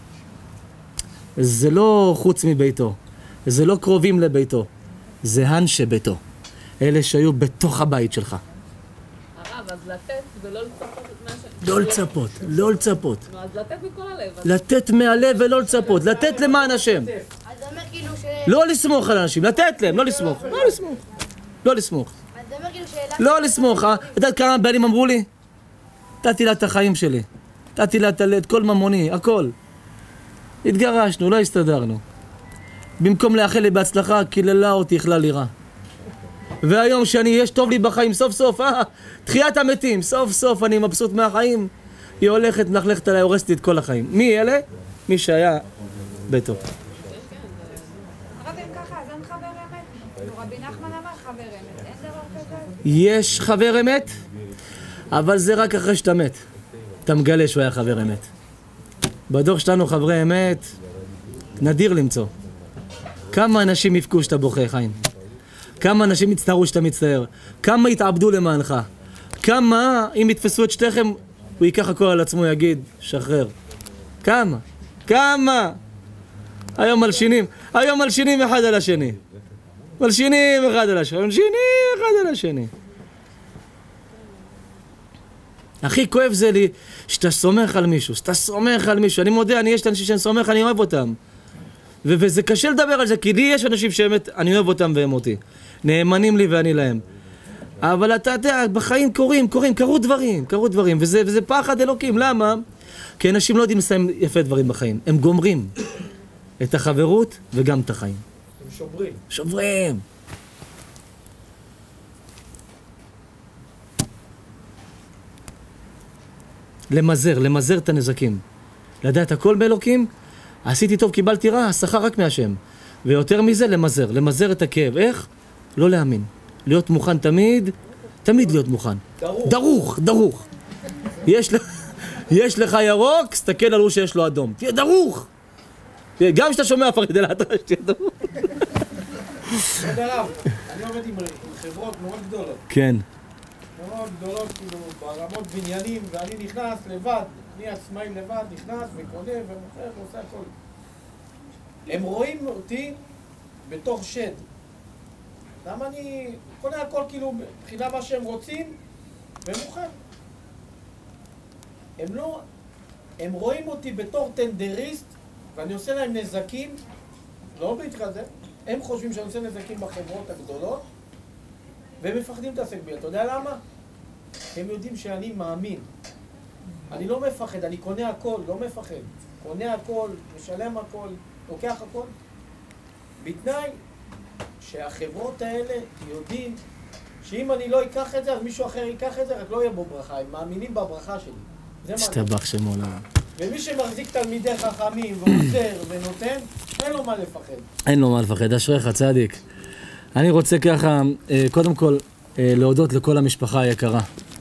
זה לא חוץ מביתו. זה לא קרובים לביתו. זה אנשי ביתו. אלה שהיו בתוך הבית שלך. הרב, אז לתת ולא לצפות את מה ש... לא לצפות, לא לצפות. נו, אז לתת מכל הלב. לתת מהלב ולא לצפות. לתת למען השם. אז זה אומר כאילו ש... לא לסמוך על אנשים, לתת להם, לא לסמוך. לא לסמוך. לא לסמוך. אז זה אומר כאילו שאלה... לא לסמוך, אה? אתה יודעת כמה בעלים אמרו לי? נתתי לה את החיים שלי. נתתי לה את כל ממוני, הכל. התגרשנו, לא הסתדרנו. במקום לאחל לי בהצלחה, קיללה אותי, אכלה לי רע. והיום שאני, יש טוב לי בחיים, סוף סוף, אה, תחיית המתים, סוף סוף אני מבסוט מהחיים. היא הולכת, מלכלכת עליי, הורסת לי את כל החיים. מי אלה? מי שהיה ביתו. הרב, אם ככה, אז אין חבר אמת. רבי נחמן אמר חבר אמת, אין דבר כזה? יש חבר אמת, אבל זה רק אחרי שאתה מת. אתה מגלה שהוא היה חבר אמת. בדור שלנו חברי אמת, נדיר למצוא. כמה אנשים יפקו שאתה בוכה, חיים? כמה אנשים יצטערו שאתה מצטער? כמה יתעבדו למענך? כמה, אם יתפסו את שתיכם, הוא ייקח הכל על עצמו, יגיד, שחרר. כמה? כמה? היום מלשינים, היום מלשינים אחד על השני. מלשינים אחד על השני, מלשינים אחד על השני. הכי כואב זה לי שאתה סומך על מישהו, שאתה סומך על מישהו. אני מודה, אני יש אנשים שאני סומך, אני אוהב אותם. ו- וזה קשה לדבר על זה, כי לי יש אנשים שבאמת, אני אוהב אותם והם אותי. נאמנים לי ואני להם. אבל אתה יודע, בחיים קורים, קורים, קרו דברים, קרו דברים, וזה, וזה פחד אלוקים. למה? כי אנשים לא יודעים לסיים יפה דברים בחיים. הם גומרים את החברות וגם את החיים. הם שוברים. שוברים. למזר, למזר את הנזקים. לדעת הכל באלוקים, עשיתי טוב, קיבלתי רע, השכר רק מהשם. ויותר מזה, למזר. למזר את הכאב. איך? לא להאמין. להיות מוכן תמיד, תמיד להיות מוכן. דרוך. דרוך, דרוך. יש, יש לך ירוק, סתכל על הוא שיש לו אדום. תהיה דרוך. גם כשאתה שומע פריד אל התרש, תהיה דרוך. כבוד הרב, אני עובד עם חברות מאוד גדולות. כן. מאוד גדולות, כאילו, ברמות בניינים, ואני נכנס לבד, אני עצמאי לבד, נכנס וקונה ומוכר ועושה הכל. הם רואים אותי בתוך שד. למה אני קונה הכל כאילו מבחינה מה שהם רוצים ומוכר. הם לא, הם רואים אותי בתור טנדריסט ואני עושה להם נזקים, לא בהתחזה, הם חושבים שאני עושה נזקים בחברות הגדולות והם מפחדים להתעסק בי. אתה יודע למה? הם יודעים שאני מאמין. אני לא מפחד, אני קונה הכל, לא מפחד. קונה הכל, משלם הכל, לוקח הכל. בתנאי שהחברות האלה יודעים שאם אני לא אקח את זה, אז מישהו אחר ייקח את זה, רק לא יהיה בו ברכה. הם מאמינים בברכה שלי. השתבח שם עולם. ומי שמחזיק תלמידי חכמים ועוזר ונותן, אין לו מה לפחד. אין לו מה לפחד, אשריך צדיק. אני רוצה ככה, קודם כל, להודות לכל המשפחה היקרה.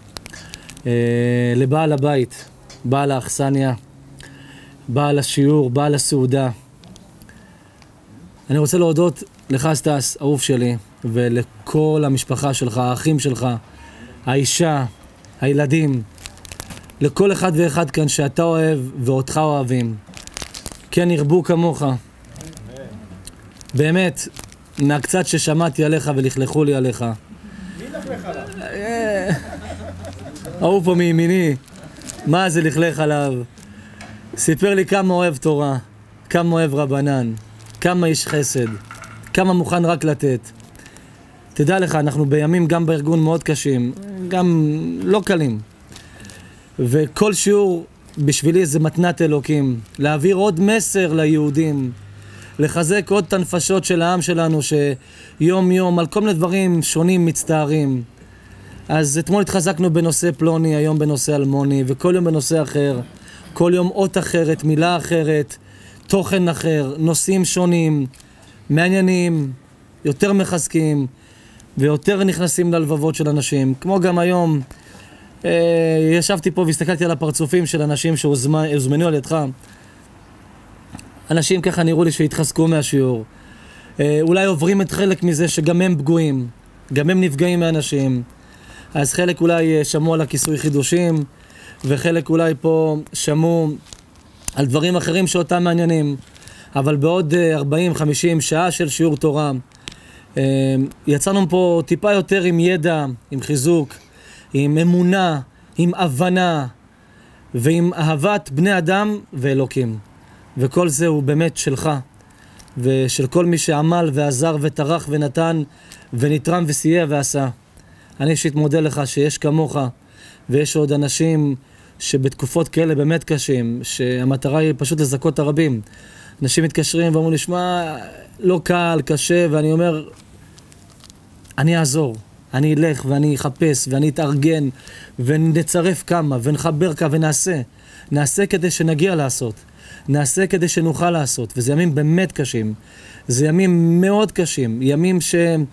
לבעל הבית, בעל האכסניה, בעל השיעור, בעל הסעודה. אני רוצה להודות לך סטס, אהוב שלי, ולכל המשפחה שלך, האחים שלך, האישה, הילדים, לכל אחד ואחד כאן שאתה אוהב ואותך אוהבים. כן ירבו כמוך. באמת, מהקצת ששמעתי עליך ולכלכו לי עליך. מי לכלך עליו? ההוא פה מימיני, מה זה לכלך עליו? סיפר לי כמה אוהב תורה, כמה אוהב רבנן, כמה איש חסד, כמה מוכן רק לתת. תדע לך, אנחנו בימים גם בארגון מאוד קשים, גם לא קלים. וכל שיעור בשבילי זה מתנת אלוקים, להעביר עוד מסר ליהודים, לחזק עוד את הנפשות של העם שלנו שיום יום על כל מיני דברים שונים מצטערים. אז אתמול התחזקנו בנושא פלוני, היום בנושא אלמוני, וכל יום בנושא אחר, כל יום אות אחרת, מילה אחרת, תוכן אחר, נושאים שונים, מעניינים, יותר מחזקים ויותר נכנסים ללבבות של אנשים. כמו גם היום, אה, ישבתי פה והסתכלתי על הפרצופים של אנשים שהוזמנו על ידך. אנשים ככה נראו לי שהתחזקו מהשיעור. אה, אולי עוברים את חלק מזה שגם הם פגועים, גם הם נפגעים מאנשים. אז חלק אולי שמעו על הכיסוי חידושים, וחלק אולי פה שמעו על דברים אחרים שאותם מעניינים. אבל בעוד ארבעים חמישים שעה של שיעור תורה, יצאנו פה טיפה יותר עם ידע, עם חיזוק, עם אמונה, עם הבנה, ועם אהבת בני אדם ואלוקים. וכל זה הוא באמת שלך, ושל כל מי שעמל ועזר וטרח ונתן, ונתרם וסייע ועשה. אני אישית מודה לך שיש כמוך, ויש עוד אנשים שבתקופות כאלה באמת קשים, שהמטרה היא פשוט לזכות הרבים. אנשים מתקשרים ואומרים לי, שמע, לא קל, קשה, ואני אומר, אני אעזור, אני אלך ואני אחפש ואני אתארגן, ונצרף כמה, ונחבר כמה, ונעשה. נעשה כדי שנגיע לעשות. נעשה כדי שנוכל לעשות, וזה ימים באמת קשים. זה ימים מאוד קשים, ימים שהם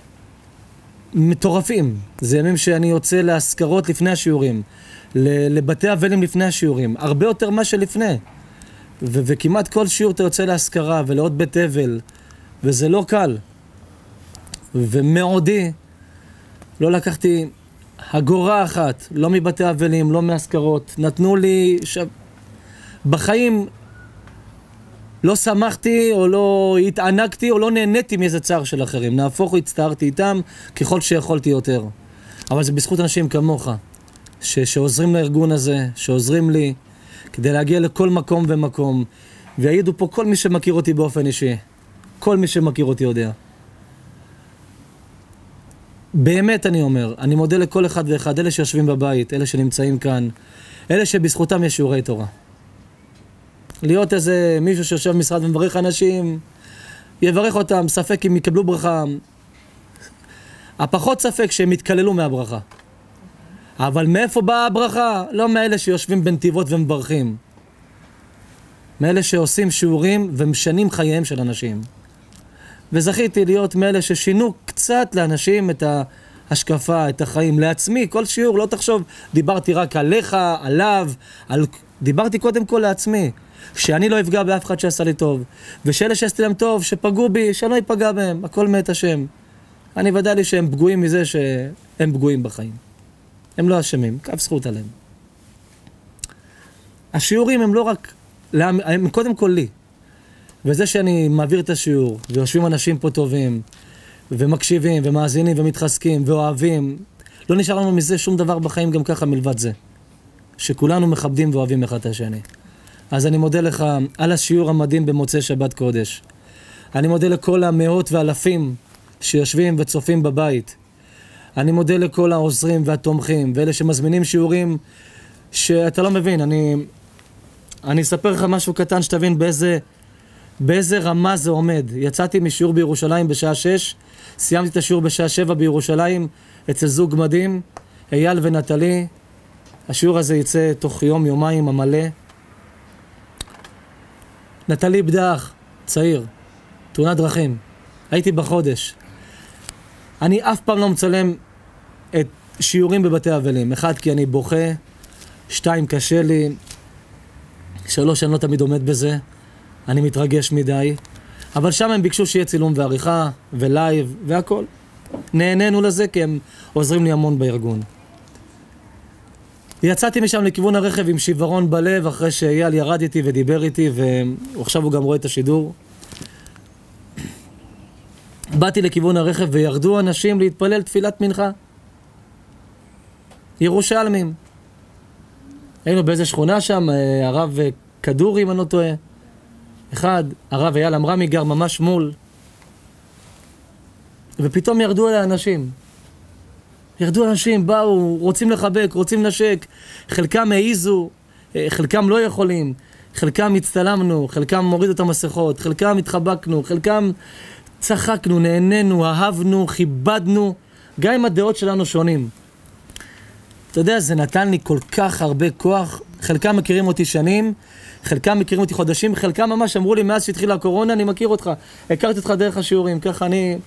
מטורפים. זה ימים שאני יוצא להשכרות לפני השיעורים, לבתי אבלים לפני השיעורים, הרבה יותר מה שלפני. ו- וכמעט כל שיעור אתה יוצא להשכרה ולעוד בית אבל, וזה לא קל. ומעודי, לא לקחתי הגורה אחת, לא מבתי אבלים, לא מהשכרות. נתנו לי, ש... בחיים לא שמחתי או לא התענקתי או לא נהניתי מאיזה צער של אחרים. נהפוך הצטערתי איתם ככל שיכולתי יותר. אבל זה בזכות אנשים כמוך, ש- שעוזרים לארגון הזה, שעוזרים לי, כדי להגיע לכל מקום ומקום. ויעידו פה כל מי שמכיר אותי באופן אישי. כל מי שמכיר אותי יודע. באמת אני אומר, אני מודה לכל אחד ואחד, אלה שיושבים בבית, אלה שנמצאים כאן, אלה שבזכותם יש שיעורי תורה. להיות איזה מישהו שיושב במשרד ומברך אנשים, יברך אותם, ספק אם יקבלו ברכה, הפחות ספק שהם יתקללו מהברכה. אבל מאיפה באה הברכה? לא מאלה שיושבים בנתיבות ומברכים. מאלה שעושים שיעורים ומשנים חייהם של אנשים. וזכיתי להיות מאלה ששינו קצת לאנשים את ההשקפה, את החיים. לעצמי, כל שיעור, לא תחשוב, דיברתי רק עליך, עליו, על... דיברתי קודם כל לעצמי. שאני לא אפגע באף אחד שעשה לי טוב. ושאלה שעשיתי להם טוב, שפגעו בי, שאני לא ייפגע בהם. הכל מאת השם. אני ודאי לי שהם פגועים מזה שהם פגועים בחיים. הם לא אשמים, כף זכות עליהם. השיעורים הם לא רק, הם קודם כל לי. וזה שאני מעביר את השיעור, ויושבים אנשים פה טובים, ומקשיבים, ומאזינים, ומתחזקים, ואוהבים, לא נשאר לנו מזה שום דבר בחיים גם ככה מלבד זה. שכולנו מכבדים ואוהבים אחד את השני. אז אני מודה לך על השיעור המדהים במוצאי שבת קודש. אני מודה לכל המאות ואלפים שיושבים וצופים בבית. אני מודה לכל העוזרים והתומכים, ואלה שמזמינים שיעורים שאתה לא מבין. אני, אני אספר לך משהו קטן שתבין באיזה, באיזה רמה זה עומד. יצאתי משיעור בירושלים בשעה שש, סיימתי את השיעור בשעה שבע בירושלים, אצל זוג מדהים, אייל ונטלי. השיעור הזה יצא תוך יום, יומיים המלא. נטלי איבדה אח, צעיר, תאונת דרכים. הייתי בחודש. אני אף פעם לא מצלם את שיעורים בבתי אבלים. אחד, כי אני בוכה. שתיים, קשה לי. שלוש, אני לא תמיד עומד בזה. אני מתרגש מדי. אבל שם הם ביקשו שיהיה צילום ועריכה, ולייב, והכל. נהנינו לזה, כי הם עוזרים לי המון בארגון. יצאתי משם לכיוון הרכב עם שיוורון בלב, אחרי שאייל ירד איתי ודיבר איתי, ועכשיו הוא גם רואה את השידור. באתי לכיוון הרכב וירדו אנשים להתפלל תפילת מנחה. ירושלמים. היינו באיזה שכונה שם, הרב כדורי, אם אני לא טועה. אחד, הרב אייל אמרמי גר ממש מול. ופתאום ירדו אלה אנשים. ירדו אנשים, באו, רוצים לחבק, רוצים נשק. חלקם העיזו, חלקם לא יכולים. חלקם הצטלמנו, חלקם מורידו את המסכות, חלקם התחבקנו, חלקם צחקנו, נהנינו, אהבנו, כיבדנו, גם אם הדעות שלנו שונים. אתה יודע, זה נתן לי כל כך הרבה כוח. חלקם מכירים אותי שנים, חלקם מכירים אותי חודשים, חלקם ממש אמרו לי, מאז שהתחילה הקורונה, אני מכיר אותך, הכרתי אותך דרך השיעורים, ככה אני...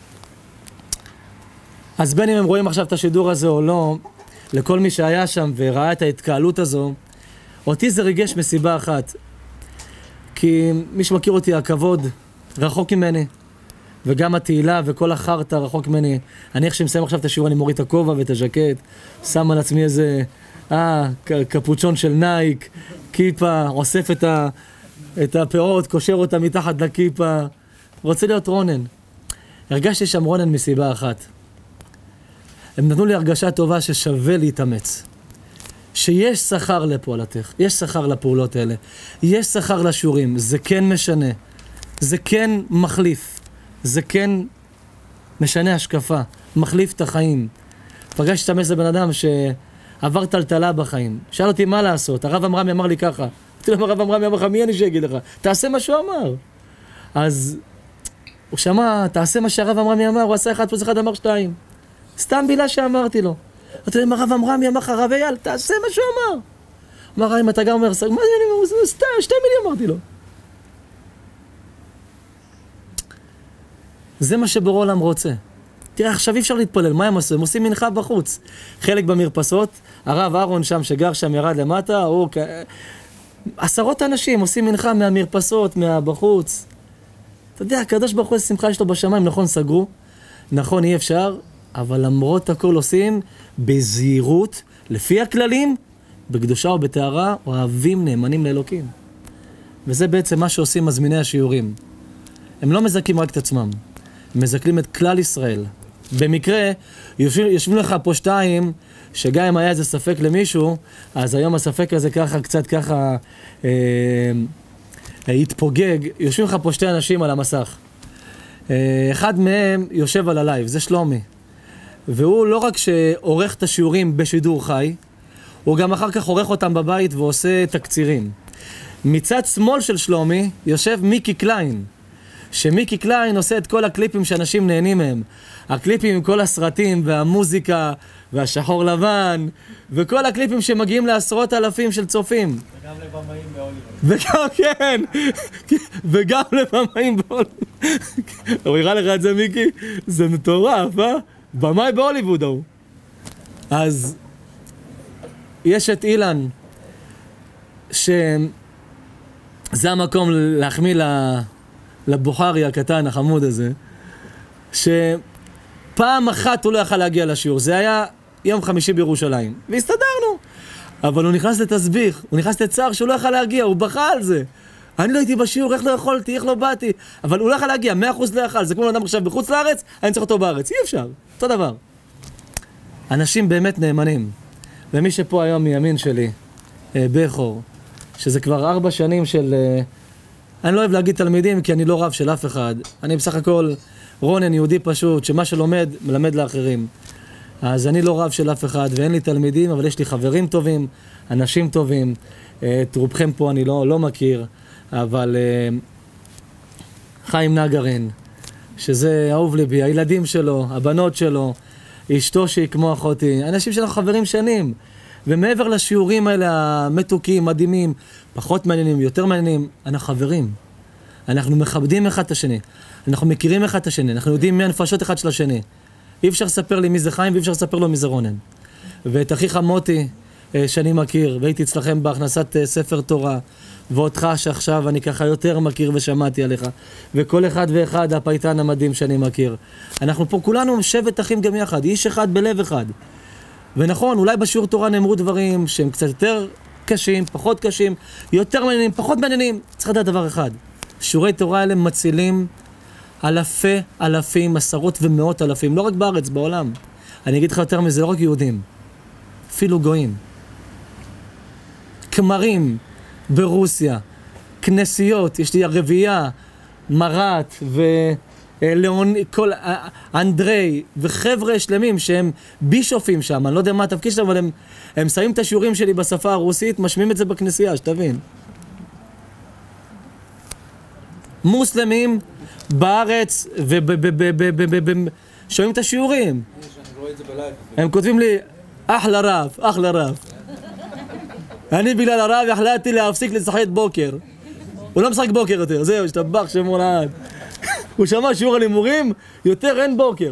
אז בין אם הם רואים עכשיו את השידור הזה או לא, לכל מי שהיה שם וראה את ההתקהלות הזו, אותי זה ריגש מסיבה אחת. כי מי שמכיר אותי, הכבוד רחוק ממני, וגם התהילה וכל החרטה רחוק ממני. אני איך שמסיים עכשיו את השיעור, אני מוריד את הכובע ואת הז'קט, שם על עצמי איזה, אה, קפוצ'ון של נייק, כיפה, אוסף את, ה, את הפאות, קושר אותה מתחת לכיפה, רוצה להיות רונן. הרגשתי שם רונן מסיבה אחת. הם נתנו לי הרגשה טובה ששווה להתאמץ. שיש שכר לפעולתך, יש שכר לפעולות האלה, יש שכר לשיעורים, זה כן משנה, זה כן מחליף, זה כן משנה השקפה, מחליף את החיים. פגשתי את המס לבן אדם שעבר טלטלה בחיים, שאל אותי מה לעשות, הרב אמרמי אמר לי ככה, אמרתי לו, הרב אמרמי אמר לך, מי אני שיגיד לך? תעשה מה שהוא אמר. אז הוא שמע, תעשה מה שהרב אמרמי אמר, הוא עשה אחד פלוס אחד אמר שתיים. סתם בילה שאמרתי לו. אמרתי לו, אם הרב אמרמי אמר לך, הרב אייל, תעשה מה שהוא אמר. אמר, אם אתה גם אומר, מה זה אני אומר, סתם, שתי מילים אמרתי לו. זה מה שבורא עולם רוצה. תראה, עכשיו אי אפשר להתפלל, מה הם עושים? הם עושים מנחה בחוץ. חלק במרפסות, הרב אהרון שם, שגר שם, ירד למטה, הוא... עשרות אנשים עושים מנחה מהמרפסות, מהבחוץ. אתה יודע, הקדוש ברוך הוא שמחה יש לו בשמיים, נכון, סגרו, נכון, אי אפשר, אבל למרות הכל עושים בזהירות, לפי הכללים, בקדושה ובטהרה, אוהבים נאמנים לאלוקים. וזה בעצם מה שעושים מזמיני השיעורים. הם לא מזכים רק את עצמם, הם מזכלים את כלל ישראל. במקרה, יושבים, יושבים לך פה שתיים, שגם אם היה איזה ספק למישהו, אז היום הספק הזה ככה, קצת ככה, אה, אה, התפוגג. יושבים לך פה שתי אנשים על המסך. אה, אחד מהם יושב על הלייב, זה שלומי. והוא לא רק שעורך את השיעורים בשידור חי, הוא גם אחר כך עורך אותם בבית ועושה תקצירים. מצד שמאל של שלומי יושב מיקי קליין, שמיקי קליין עושה את כל הקליפים שאנשים נהנים מהם. הקליפים עם כל הסרטים והמוזיקה והשחור לבן, וכל הקליפים שמגיעים לעשרות אלפים של צופים. וגם לבמאים בהוליווד. וגם, כן, וגם לבמאים בהוליווד. הוא יראה לך את זה, מיקי? זה מטורף, אה? במאי בהוליווד הוא. אז יש את אילן, שזה המקום להחמיא לבוחרי הקטן, החמוד הזה, שפעם אחת הוא לא יכל להגיע לשיעור. זה היה יום חמישי בירושלים, והסתדרנו. אבל הוא נכנס לתסביך, הוא נכנס לצער שהוא לא יכל להגיע, הוא בכה על זה. אני לא הייתי בשיעור, איך לא יכולתי, איך לא באתי. אבל הוא לא יכל להגיע, מאה אחוז לא יכל. זה כמו אדם עכשיו בחוץ לארץ, אני צריך אותו בארץ. אי אפשר, אותו דבר. אנשים באמת נאמנים. ומי שפה היום מימין שלי, בכור, שזה כבר ארבע שנים של... אני לא אוהב להגיד תלמידים, כי אני לא רב של אף אחד. אני בסך הכל רונן, יהודי פשוט, שמה שלומד, מלמד לאחרים. אז אני לא רב של אף אחד, ואין לי תלמידים, אבל יש לי חברים טובים, אנשים טובים. את רובכם פה אני לא, לא מכיר, אבל חיים נגרין, שזה אהוב ליבי, הילדים שלו, הבנות שלו, אשתו שהיא כמו אחותי, אנשים שאנחנו חברים שנים. ומעבר לשיעורים האלה המתוקים, מדהימים, פחות מעניינים, יותר מעניינים, אנחנו חברים. אנחנו מכבדים אחד את השני. אנחנו מכירים אחד את השני. אנחנו יודעים מי הנפשות אחד של השני. אי אפשר לספר לי מי זה חיים ואי אפשר לספר לו מי זה רונן. ואת אחיך מוטי שאני מכיר, והייתי אצלכם בהכנסת ספר תורה, ואותך שעכשיו אני ככה יותר מכיר ושמעתי עליך. וכל אחד ואחד הפייטן המדהים שאני מכיר. אנחנו פה כולנו שבט אחים גם יחד, איש אחד בלב אחד. ונכון, אולי בשיעור תורה נאמרו דברים שהם קצת יותר קשים, פחות קשים, יותר מעניינים, פחות מעניינים. צריך לדעת דבר אחד, שיעורי תורה האלה מצילים אלפי אלפים, עשרות ומאות אלפים, לא רק בארץ, בעולם. אני אגיד לך יותר מזה, לא רק יהודים, אפילו גויים. כמרים ברוסיה, כנסיות, יש לי הרביעייה, מרת ו... לאון, כל, אנדרי וחבר'ה שלמים שהם בישופים שם, אני לא יודע מה התפקיד שלהם, אבל הם, הם שמים את השיעורים שלי בשפה הרוסית, משמיעים את זה בכנסייה, שתבין. מוסלמים בארץ ושומעים את השיעורים. הם כותבים לי, אחלה רב, אחלה רב. אני בגלל הרב החלטתי להפסיק לשחק בוקר. הוא לא משחק בוקר יותר, זהו, השתבח שמו לעד. הוא שמע שיעור על הימורים, יותר אין בוקר.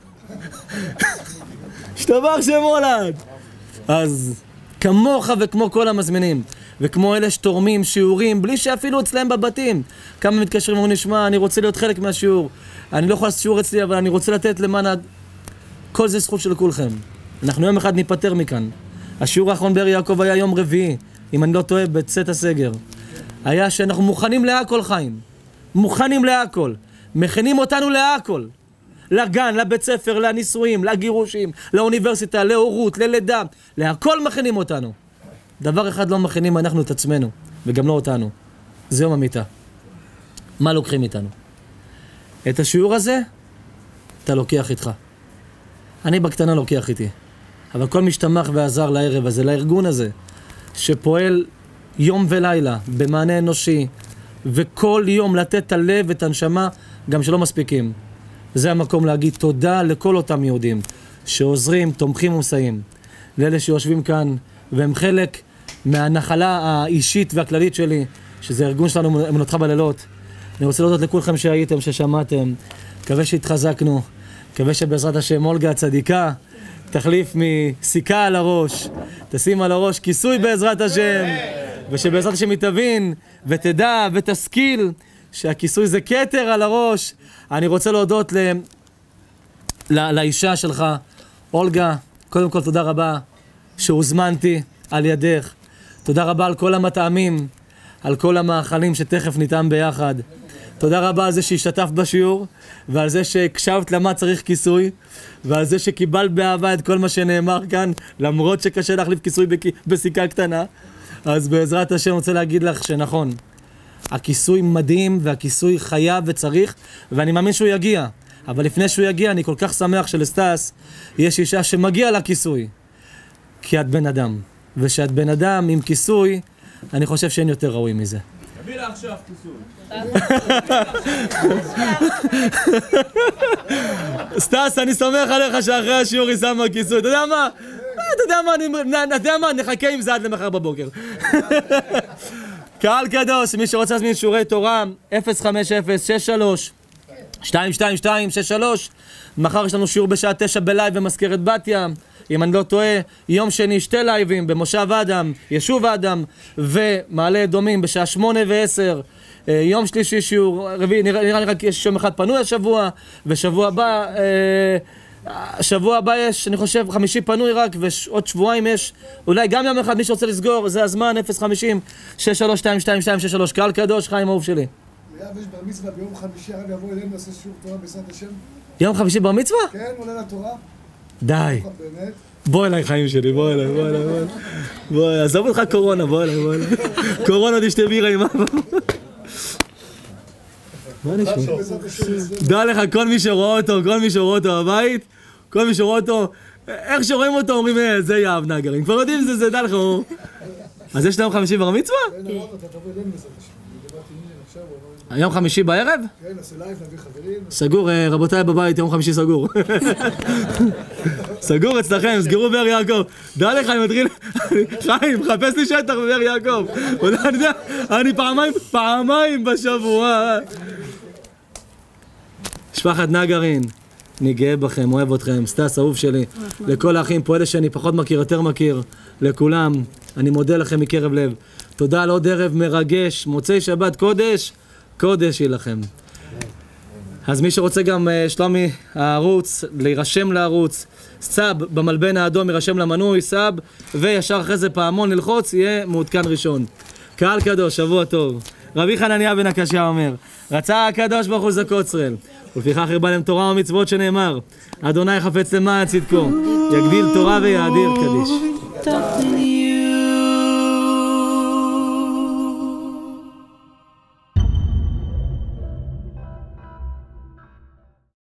השתבח שמו לעד. אז כמוך וכמו כל המזמינים, וכמו אלה שתורמים שיעורים, בלי שאפילו אצלם בבתים. כמה מתקשרים ואומרים, נשמע, אני רוצה להיות חלק מהשיעור. אני לא יכול לעשות שיעור אצלי, אבל אני רוצה לתת למען... כל זה זכות של כולכם. אנחנו יום אחד ניפטר מכאן. השיעור האחרון באר יעקב היה יום רביעי, אם אני לא טועה, בצאת הסגר. היה שאנחנו מוכנים להכל חיים. מוכנים להכל. מכינים אותנו להכל. לגן, לבית ספר, לנישואים, לגירושים, לאוניברסיטה, להורות, ללידה. להכל מכינים אותנו. דבר אחד לא מכינים אנחנו את עצמנו, וגם לא אותנו. זה יום המיטה. מה לוקחים איתנו? את השיעור הזה, אתה לוקח איתך. אני בקטנה לוקח איתי. אבל כל משתמח ועזר לערב הזה, לארגון הזה, שפועל יום ולילה במענה אנושי, וכל יום לתת את הלב ואת הנשמה, גם שלא מספיקים. זה המקום להגיד תודה לכל אותם יהודים, שעוזרים, תומכים ומסייעים. לאלה שיושבים כאן, והם חלק מהנחלה האישית והכללית שלי, שזה ארגון שלנו, אמונתך בלילות. אני רוצה להודות לכולכם שהייתם, ששמעתם. מקווה שהתחזקנו. מקווה שבעזרת השם אולגה הצדיקה תחליף מסיכה על הראש, תשים על הראש כיסוי בעזרת השם, ושבעזרת השם היא תבין ותדע ותשכיל שהכיסוי זה כתר על הראש. אני רוצה להודות ל... לא... לאישה שלך, אולגה. קודם כל תודה רבה שהוזמנתי על ידך. תודה רבה על כל המטעמים, על כל המאכלים שתכף ניתן ביחד. תודה רבה על זה שהשתתף בשיעור, ועל זה שהקשבת למה צריך כיסוי, ועל זה שקיבלת באהבה את כל מה שנאמר כאן, למרות שקשה להחליף כיסוי בסיכה קטנה. אז בעזרת השם רוצה להגיד לך שנכון, הכיסוי מדהים והכיסוי חייב וצריך, ואני מאמין שהוא יגיע. אבל לפני שהוא יגיע, אני כל כך שמח שלסטס יש אישה שמגיע לה כיסוי. כי את בן אדם. ושאת בן אדם עם כיסוי, אני חושב שאין יותר ראוי מזה. תביא לה עכשיו כיסוי. סטס, אני סומך עליך שאחרי השיעור היא שמה כיסוי. אתה יודע מה? אתה יודע מה? אתה יודע מה? נחכה עם זה עד למחר בבוקר. קהל קדוש, מי שרוצה להזמין שיעורי תורה, אפס חמש אפס שש שלוש שתיים שתיים שתיים שש שלוש. מחר יש לנו שיעור בשעה תשע בלייב במזכרת בתיה. אם אני לא טועה, יום שני שתי לייבים במושב אדם, ישוב אדם ומעלה אדומים בשעה שמונה ועשר. יום שלישי שיעור רביעי, נראה, נראה לי רק יש יום אחד פנוי השבוע, ושבוע הבא, אה, שבוע הבא יש, אני חושב, חמישי פנוי רק, ועוד שבועיים יש, אולי גם יום אחד מי שרוצה לסגור, זה הזמן, אפס חמישים שש שלוש שתיים שתיים שתיים שש שלוש. קהל קדוש, חיים אהוב שלי. ליאב, יש בר מצווה ביום חמישי, הרב יבוא אלינו לעשות שיעור תורה בעזרת השם. יום חמישי בר מצווה? כן, עולה לתורה. די. באמת. בוא אליי חיים שלי, בוא אליי, בוא אליי, בוא אליי. בוא אליי, עזוב אותך קורונה, בוא אליי, בוא אליי. קורונה תשתה בירה עם אבא. מה נשמע? דע לך, כל מי שרואה אותו, כל מי שרואה אותו בבית, כל מי שרואה אותו, איך שרואים אותו אומרים, זה יאהב נגרים. כבר יודעים זה, זה דע לך. אז יש להם חמישי בר מצווה? כן, אמרנו, אתה תבוא אלינו בעזרת השם. דיברתי עם עכשיו, הוא אמר, יום חמישי בערב? כן, נעשה לייב, נביא חברים. סגור, רבותיי בבית, יום חמישי סגור. סגור אצלכם, סגרו באר יעקב. דע לך, אני מתחיל... חיים, מחפש לי שטח בבאר יעקב. אני יודע, אני פעמיים, פעמיים בשבוע. משפחת נגרין, אני גאה בכם, אוהב אתכם, סטס אהוב שלי. לכל האחים פה, אלה שאני פחות מכיר, יותר מכיר. לכולם, אני מודה לכם מקרב לב. תודה על עוד ערב מרגש, מוצאי שבת קודש, קודש יהיה לכם. אז מי שרוצה גם, שלומי, הערוץ, להירשם לערוץ, סאב במלבן האדום יירשם למנוי, סאב, וישר אחרי זה פעמון ללחוץ, יהיה מעודכן ראשון. קהל קדוש, שבוע טוב. רבי חנניה בן הקשיא אומר, רצה הקדוש ברוך הוא זכות ישראל, ולפיכך הרבה להם תורה ומצוות שנאמר, אדוני חפץ למען צדקו, יגדיל תורה ויאדיר קדיש.